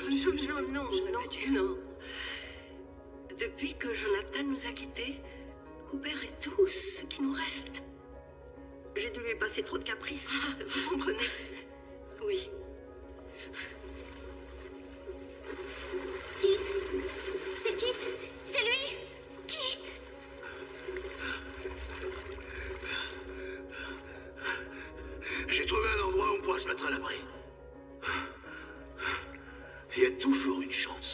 Non. Depuis que Jonathan nous a quittés, Cooper est tout ce qui nous reste. J'ai dû lui passer trop de caprices. Vous comprenez? Oui. Kit? C'est Kit? C'est lui? Kit? J'ai trouvé un endroit où on pourra se mettre à l'abri. Il y a toujours une chance.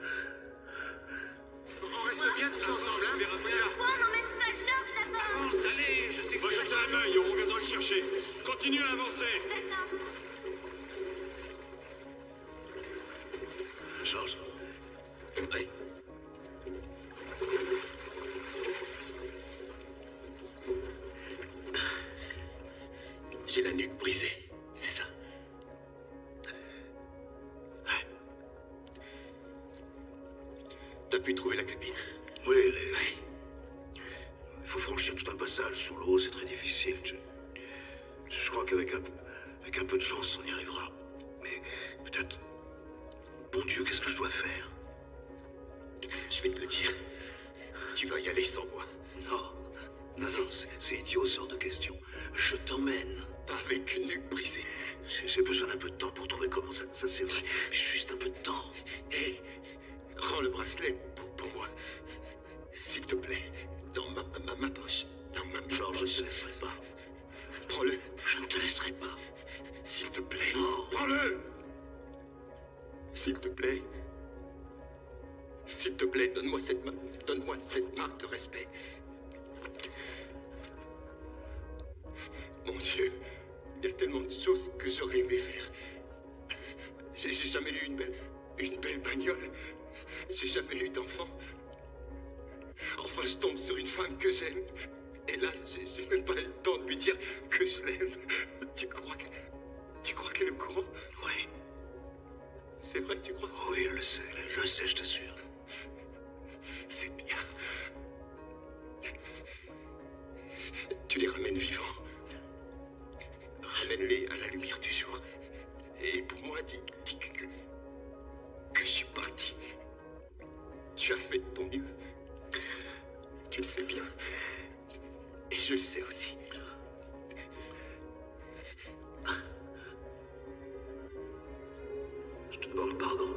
On reste bien tous ensemble, hein? Pourquoi on n'emmène pas Georges d'abord? Avance, allez, je sais que... Va jeter un œil, on reviendra le chercher. Continue à avancer. D'accord. Georges. Oui. J'ai la nuque brisée, c'est ça? Ouais. T'as pu trouver la cabine? Oui, il faut franchir tout un passage sous l'eau, c'est très difficile. Je crois qu'avec un peu de chance, on y arrivera. Mais peut-être... Bon Dieu, qu'est-ce que je dois faire? Je vais te le dire. Tu vas y aller sans moi. Non, c'est idiot, ce hors de question. Je t'emmène. Avec une nuque brisée. J'ai besoin d'un peu de temps pour trouver comment ça c'est vrai. Juste un peu de temps. Hé, rends le bracelet pour moi. S'il te plaît. te laisserai pas. Prends-le. Je ne te laisserai pas. S'il te plaît. Non. Prends-le. S'il te plaît. S'il te plaît, donne-moi cette main. Donne-moi cette marque de respect. Mon Dieu, il y a tellement de choses que j'aurais aimé faire. J'ai jamais eu une belle bagnole. J'ai jamais eu d'enfant. Enfin, je tombe sur une femme que j'aime. Et là, j'ai même pas eu le temps de lui dire que je l'aime. Tu crois qu'elle est au courant? Oui. C'est vrai que tu crois? Oui, elle le sait, je t'assure. C'est bien. Tu les ramènes vivants. Ramène-les à la lumière du jour. Et pour moi, dis que je suis parti. Tu as fait de ton mieux. Tu le sais bien. Et je le sais aussi. Je te demande pardon.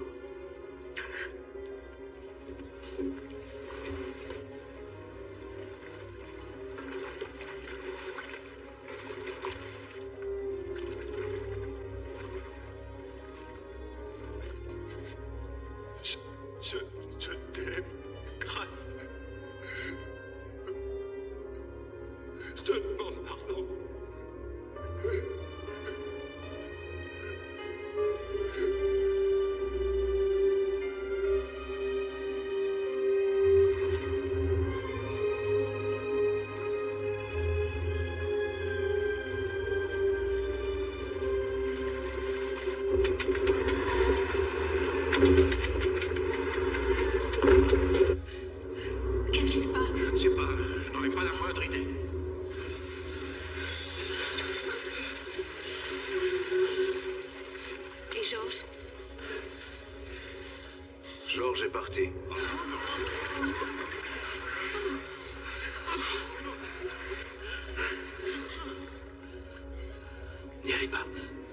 Je t'aime, Grâce. Je te demande pardon. Qu'est-ce qui se passe? Je ne sais pas, je n'en ai pas la moindre idée. Et Georges? Georges est parti. N'y allez pas.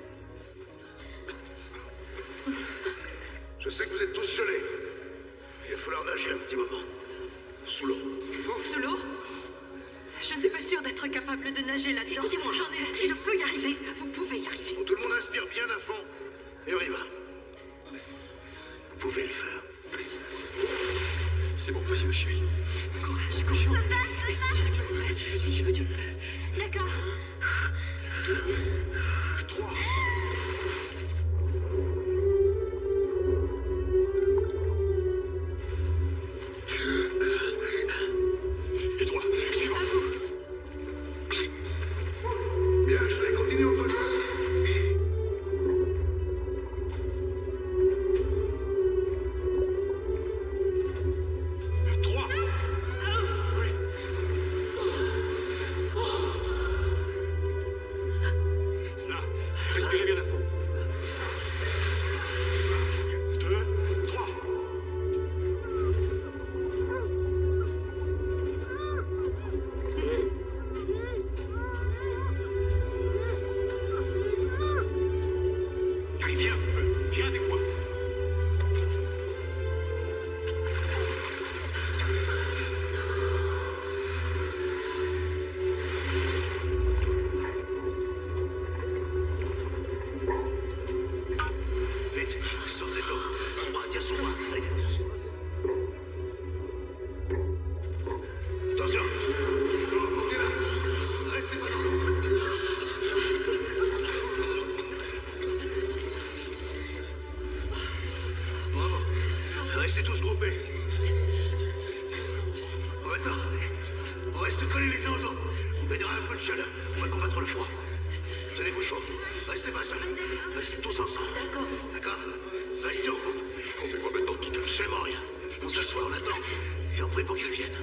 Je sais que vous êtes tous gelés. Il va falloir nager un petit moment. Sous l'eau. Sous l'eau? Je ne suis pas sûre d'être capable de nager là-dedans. Écoutez-moi, j'en ai si je peux y arriver, vous pouvez y arriver. Bon, tout le monde inspire bien à fond. Et on y va. Vous pouvez le faire. C'est bon, vas-y, ma chérie. Courage, courage. Si tu veux, tu le peux. D'accord. 2, 3. Et toi, suivant. Bien, je vais continuer entre nous. Là, respirez bien à fond. 2, 3. Allez, viens avec moi. Vite, sortez de l'eau. Son bras, tiens son bras. Allez. Attention. Montez là. Restez pas dans l'eau. Bravo. Restez tous groupés. Maintenant, on reste collés les uns aux autres. On baignera un peu de chaleur. On va combattre le froid. Tenez-vous chaud. Restez pas seuls. Restez tous ensemble. D'accord. Restez au groupe. On fait quoi maintenant? Quitte absolument rien. On s'assoit, on attend. Et on prie pour qu'ils viennent.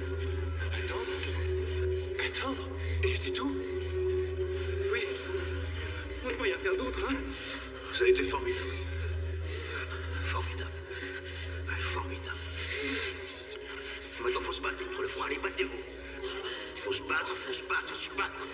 Attendre? Et c'est tout? Oui. On ne peut rien faire d'autre, hein? Ça a été formidable. Formidable. Ouais, formidable. Maintenant, faut se battre contre le froid. Allez, battez-vous. Faut se battre, faut se battre, se battre.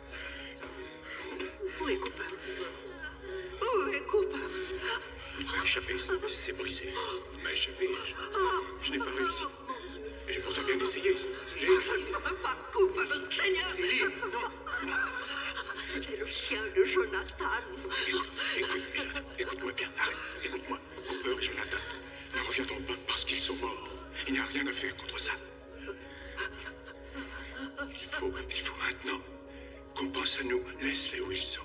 Où est Cooper? Où est Cooper? échappé, c'est brisé. Il m'a échappé. Je n'ai pas réussi. Mais j'ai pourtant bien essayé. J'ai... Pas coupe, Seigneur. Lily, non. C'était le chien de Jonathan. Écoute-moi bien. Arrête. Écoute-moi. Cooper et Jonathan ne reviendront pas parce qu'ils sont morts. Il n'y a rien à faire contre ça. Il faut maintenant qu'on pense à nous. Laisse-les où ils sont.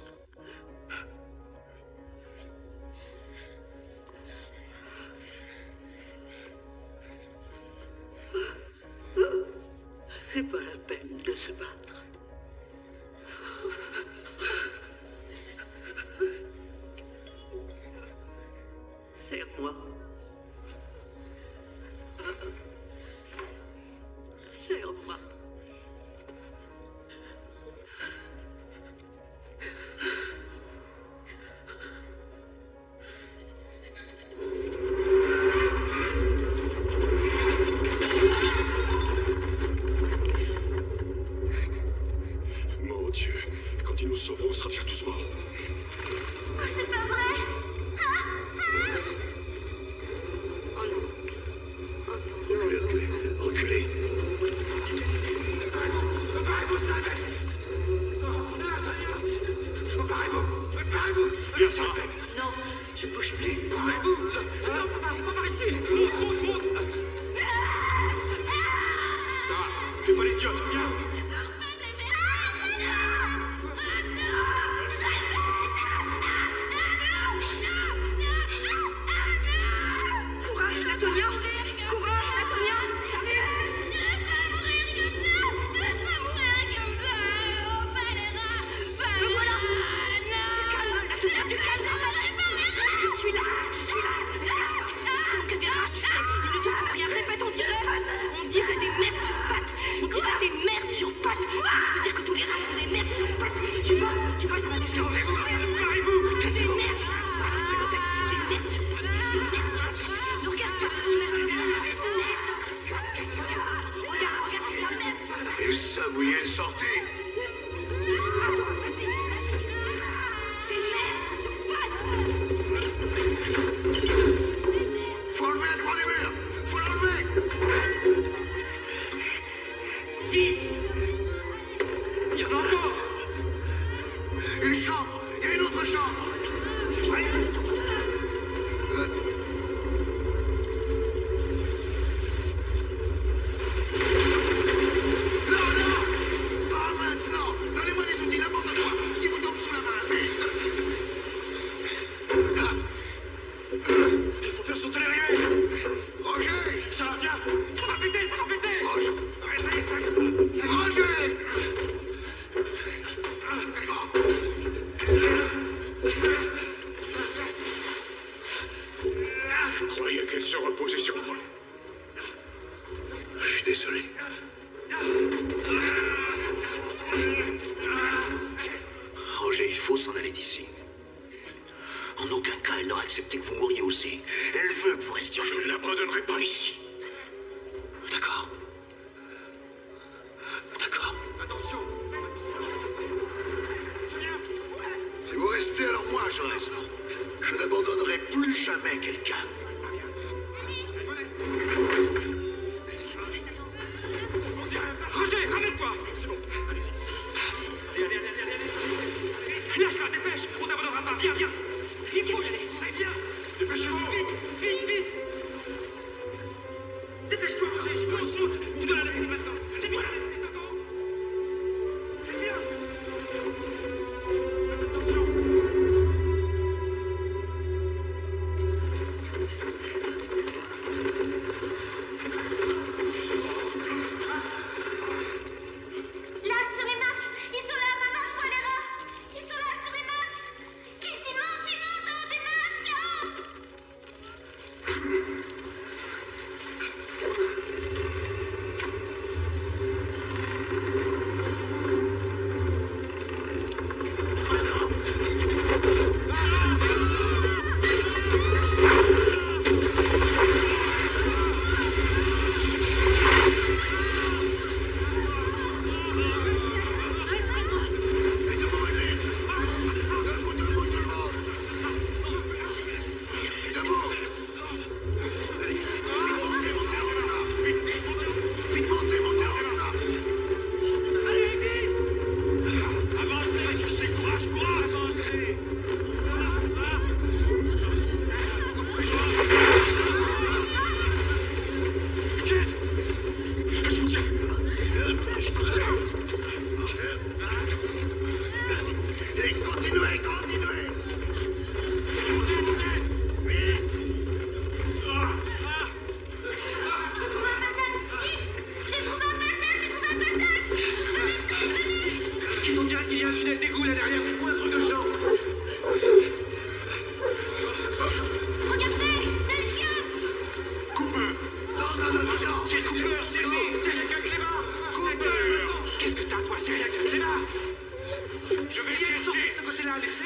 C'est pas la peine de se battre. Serre-moi. Serre-moi. Mon Dieu, quand ils nous sauveront, on sera déjà tous morts. Oh, c'est pas vrai. Oh non. Oh non. Reculez. Préparez-vous, Sylvain. Préparez-vous. Viens, ça. Non, je bouge plus. Préparez-vous. Non, pas par ici. Monte. Sarah, fais pas l'idiote, viens. Courage, Latonia. Courage, Latonia. J'arrive. Me voilà. Calme, Latonia, du calme. Je suis là. Que des rats, tu sais. Il ne te faut rien. Répète, on dirait des merdes sur pattes. On dirait des merdes sur pattes. Ça veut dire que tous les rats sont des merdes sur pattes. Tu vois, ça va déjà. Préparez-vous. Des merdes sur pattes. Ne regarde pas. Regarde la merde. Et ça, vous y êtes sorti. Faut enlever la croix du mur. Faut l'enlever. Vite. Il y en a encore. Une chambre. Il y a une autre chambre. Non. Pas maintenant. Donnez-moi des outils, n'importe quoi. Si vous tombez sous la main, vite. Il faut faire sauter les rivets. Roger. Ça va bien. Ça va péter. Roger. Essayez ça. Roger. Je croyais qu'elle se reposait sur moi. Je suis désolé. Roger, il faut s'en aller d'ici. En aucun cas, elle n'aura accepté que vous mouriez aussi. Elle veut que vous restiez en Je ne l'abandonnerai pas ici. D'accord. Attention. Si vous restez, alors moi, je reste. Je n'abandonnerai plus jamais quelqu'un. Roger, ramène-toi. C'est bon, allez-y. Allez. Lâche-la, dépêche. On t'abandonnera pas. Viens. Il faut y aller. Allez, viens. Dépêchez-vous. Vite. Dépêche-toi, Roger. Monte. Tu dois la laisser maintenant. Tu dois la laisser, t'entends? Viens. Là, sur les marches. Ils sont là, maman, je vois les rats. Ils sont là, sur les marches. Ils montent dans des marches, là-haut.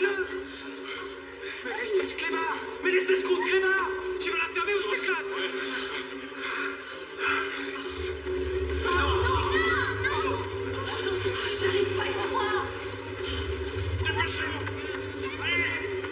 Lâche-le! Mais laissez ce clébard! Mais laissez ce con de clébard! Tu vas la fermer ou je t'éclate! J'arrive pas à y croire. Dépêchez-vous! Allez!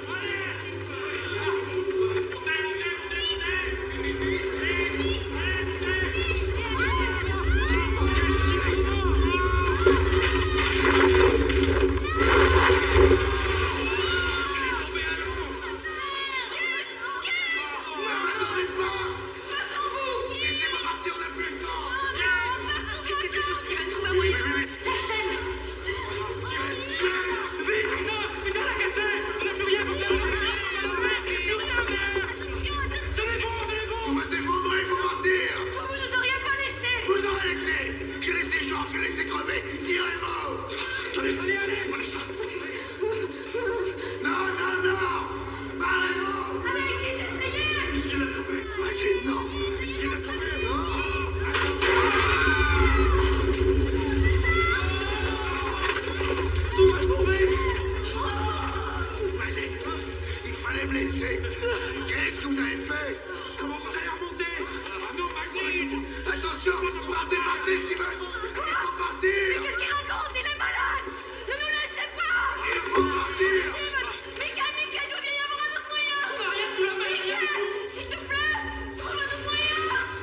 Qu'est-ce que vous avez fait? Comment vous allez remonter? Non, Maggie! Attention! Partez, Steven! Il faut partir! Mais qu'est-ce qu'il raconte? Il est malade! Ne nous laissez pas! Il faut partir! Mika, il doit bien y avoir un autre moyen! On n'a rien sous la main! Mika, s'il te plaît! Trouve un autre moyen!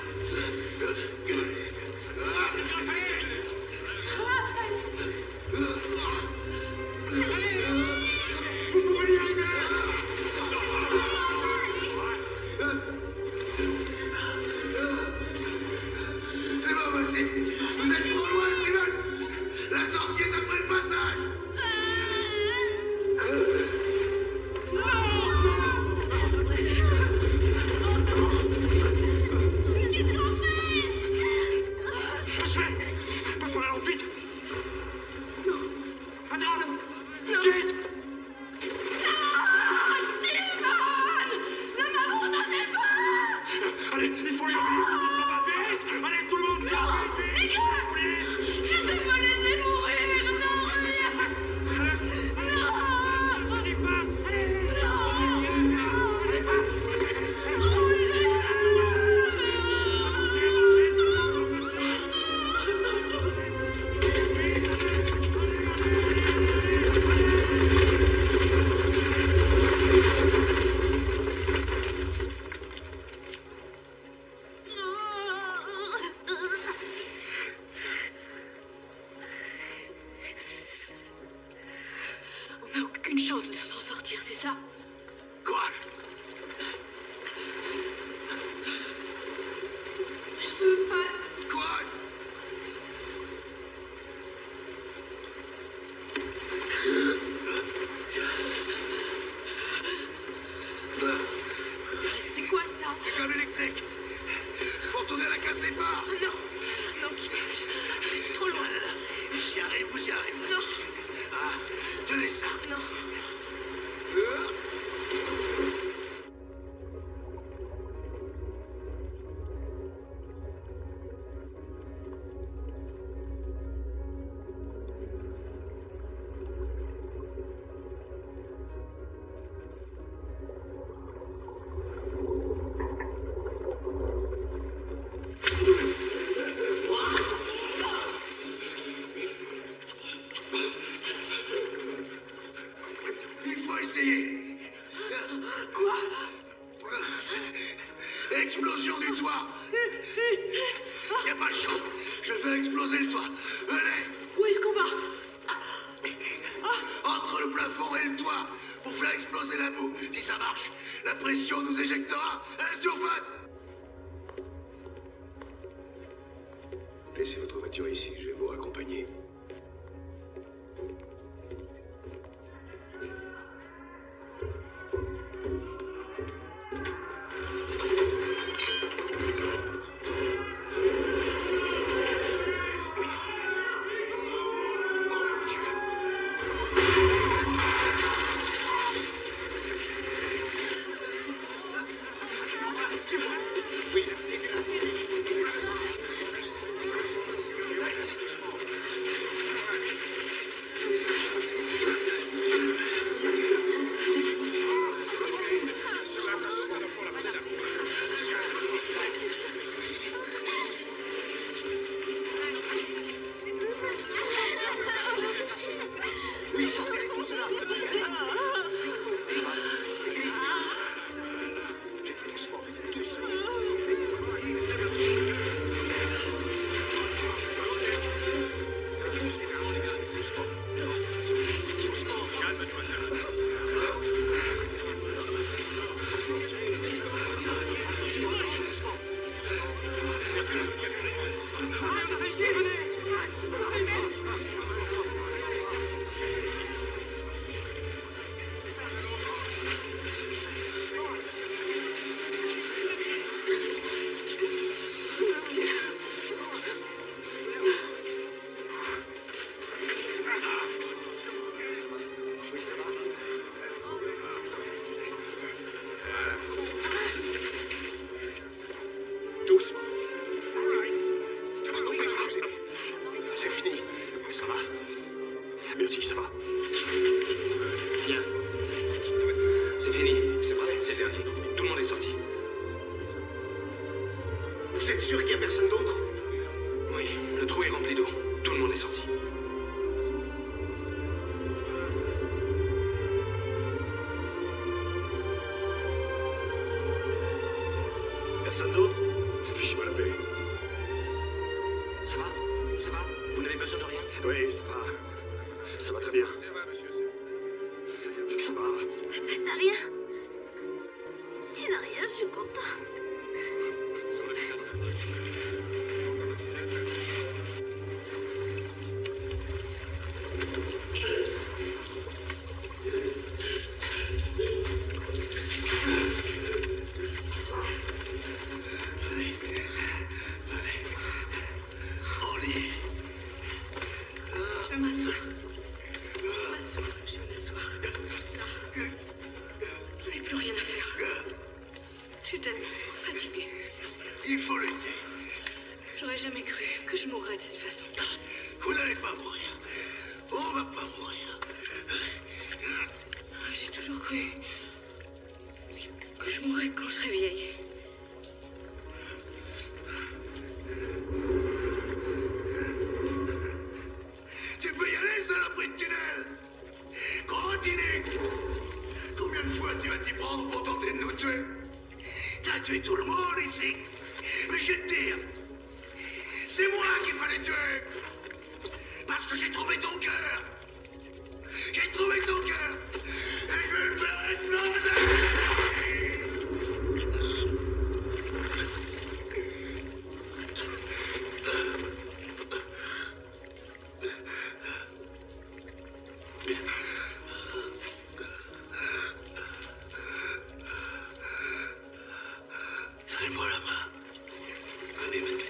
Vous pouvez y arriver! C'est pas possible! Vous êtes trop loin, Steven! La sortie est après le passage! Qu'est-ce qu'on fait? Passe-moi la lampe, vite! Non! Adrian! Vite! Allez, il faut lui obéir! Ça va vite! Allez, tout le monde, ça va vite! Les gars! Je ne vais pas laisser mourir! Non! Il passe! Allez! Allez, passe! On n'a aucune chance de s'en sortir, c'est ça? Quoi? Je peux pas. Quoi? C'est quoi ça? Le câble électrique! Faut retourner à la case départ! Non, non, quitte. C'est trop loin. J'y arrive, vous y arrivez! Non, Ah, tenez ça! non. Il faut essayer! Quoi? Explosion du toit! Y a pas le choix! Je fais exploser le toit! Allez! Où est-ce qu'on va? Entre le plafond et le toit! Pour faire exploser la boue! Si ça marche, la pression nous éjectera à la surface! Laissez votre voiture ici, je vais vous raccompagner. êtes sûr qu'il n'y a personne d'autre? Oui, le trou est rempli d'eau. Tout le monde est sorti. Personne d'autre? Fichez-moi la paix. Ça va? Ça va? Vous n'avez besoin de rien? Oui, ça va. Ça va très bien. Ça va, monsieur. Ça va. T'as rien? Tu n'as rien, je suis contente. Je vais m'asseoir. Je vais m'asseoir. Je n'ai plus rien à faire. Je suis tellement fatiguée. Il faut lutter. J'aurais jamais cru que je mourrais de cette façon. Vous n'allez pas mourir. On va pas mourir. J'ai toujours cru que je mourrais quand je serais vieille. Tu peux y aller, saloperie de tunnel. Continue. Combien de fois tu vas t'y prendre pour tenter de nous tuer? T'as tué tout le monde ici. Mais je vais te dire, c'est moi qu'il fallait tuer. Parce que j'ai trouvé ton cœur. J'ai trouvé ton cœur. Et je vais le faire exploser. Donnez-moi la main. Venez, venez.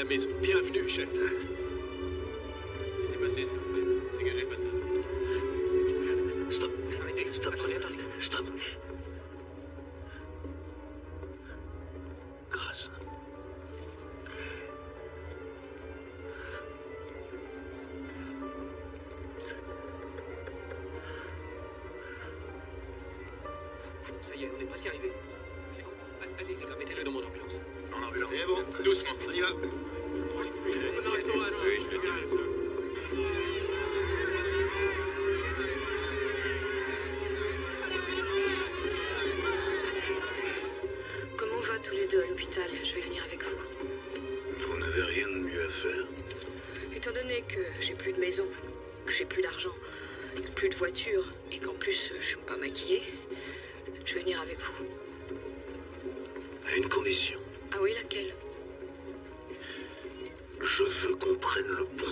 maison. Bienvenue, chef. Laissez passer, s'il vous plaît. Dégagez le passage. Stop. Arrêtez. Stop. Attendez. Stop. Grâce. Ça y est, on est presque arrivé. C'est bon. Allez, les gars, mettez-le dans mon ambulance. En ambulance. C'est bon. Doucement. On y va. Oui, je vais bien. Comment on va tous les deux à l'hôpital? Je vais venir avec vous. Vous n'avez rien de mieux à faire? Étant donné que j'ai plus de maison, que j'ai plus d'argent, plus de voiture, et qu'en plus je suis pas maquillée, je vais venir avec vous. À une condition. Ah oui, laquelle? Je veux qu'on prenne le pont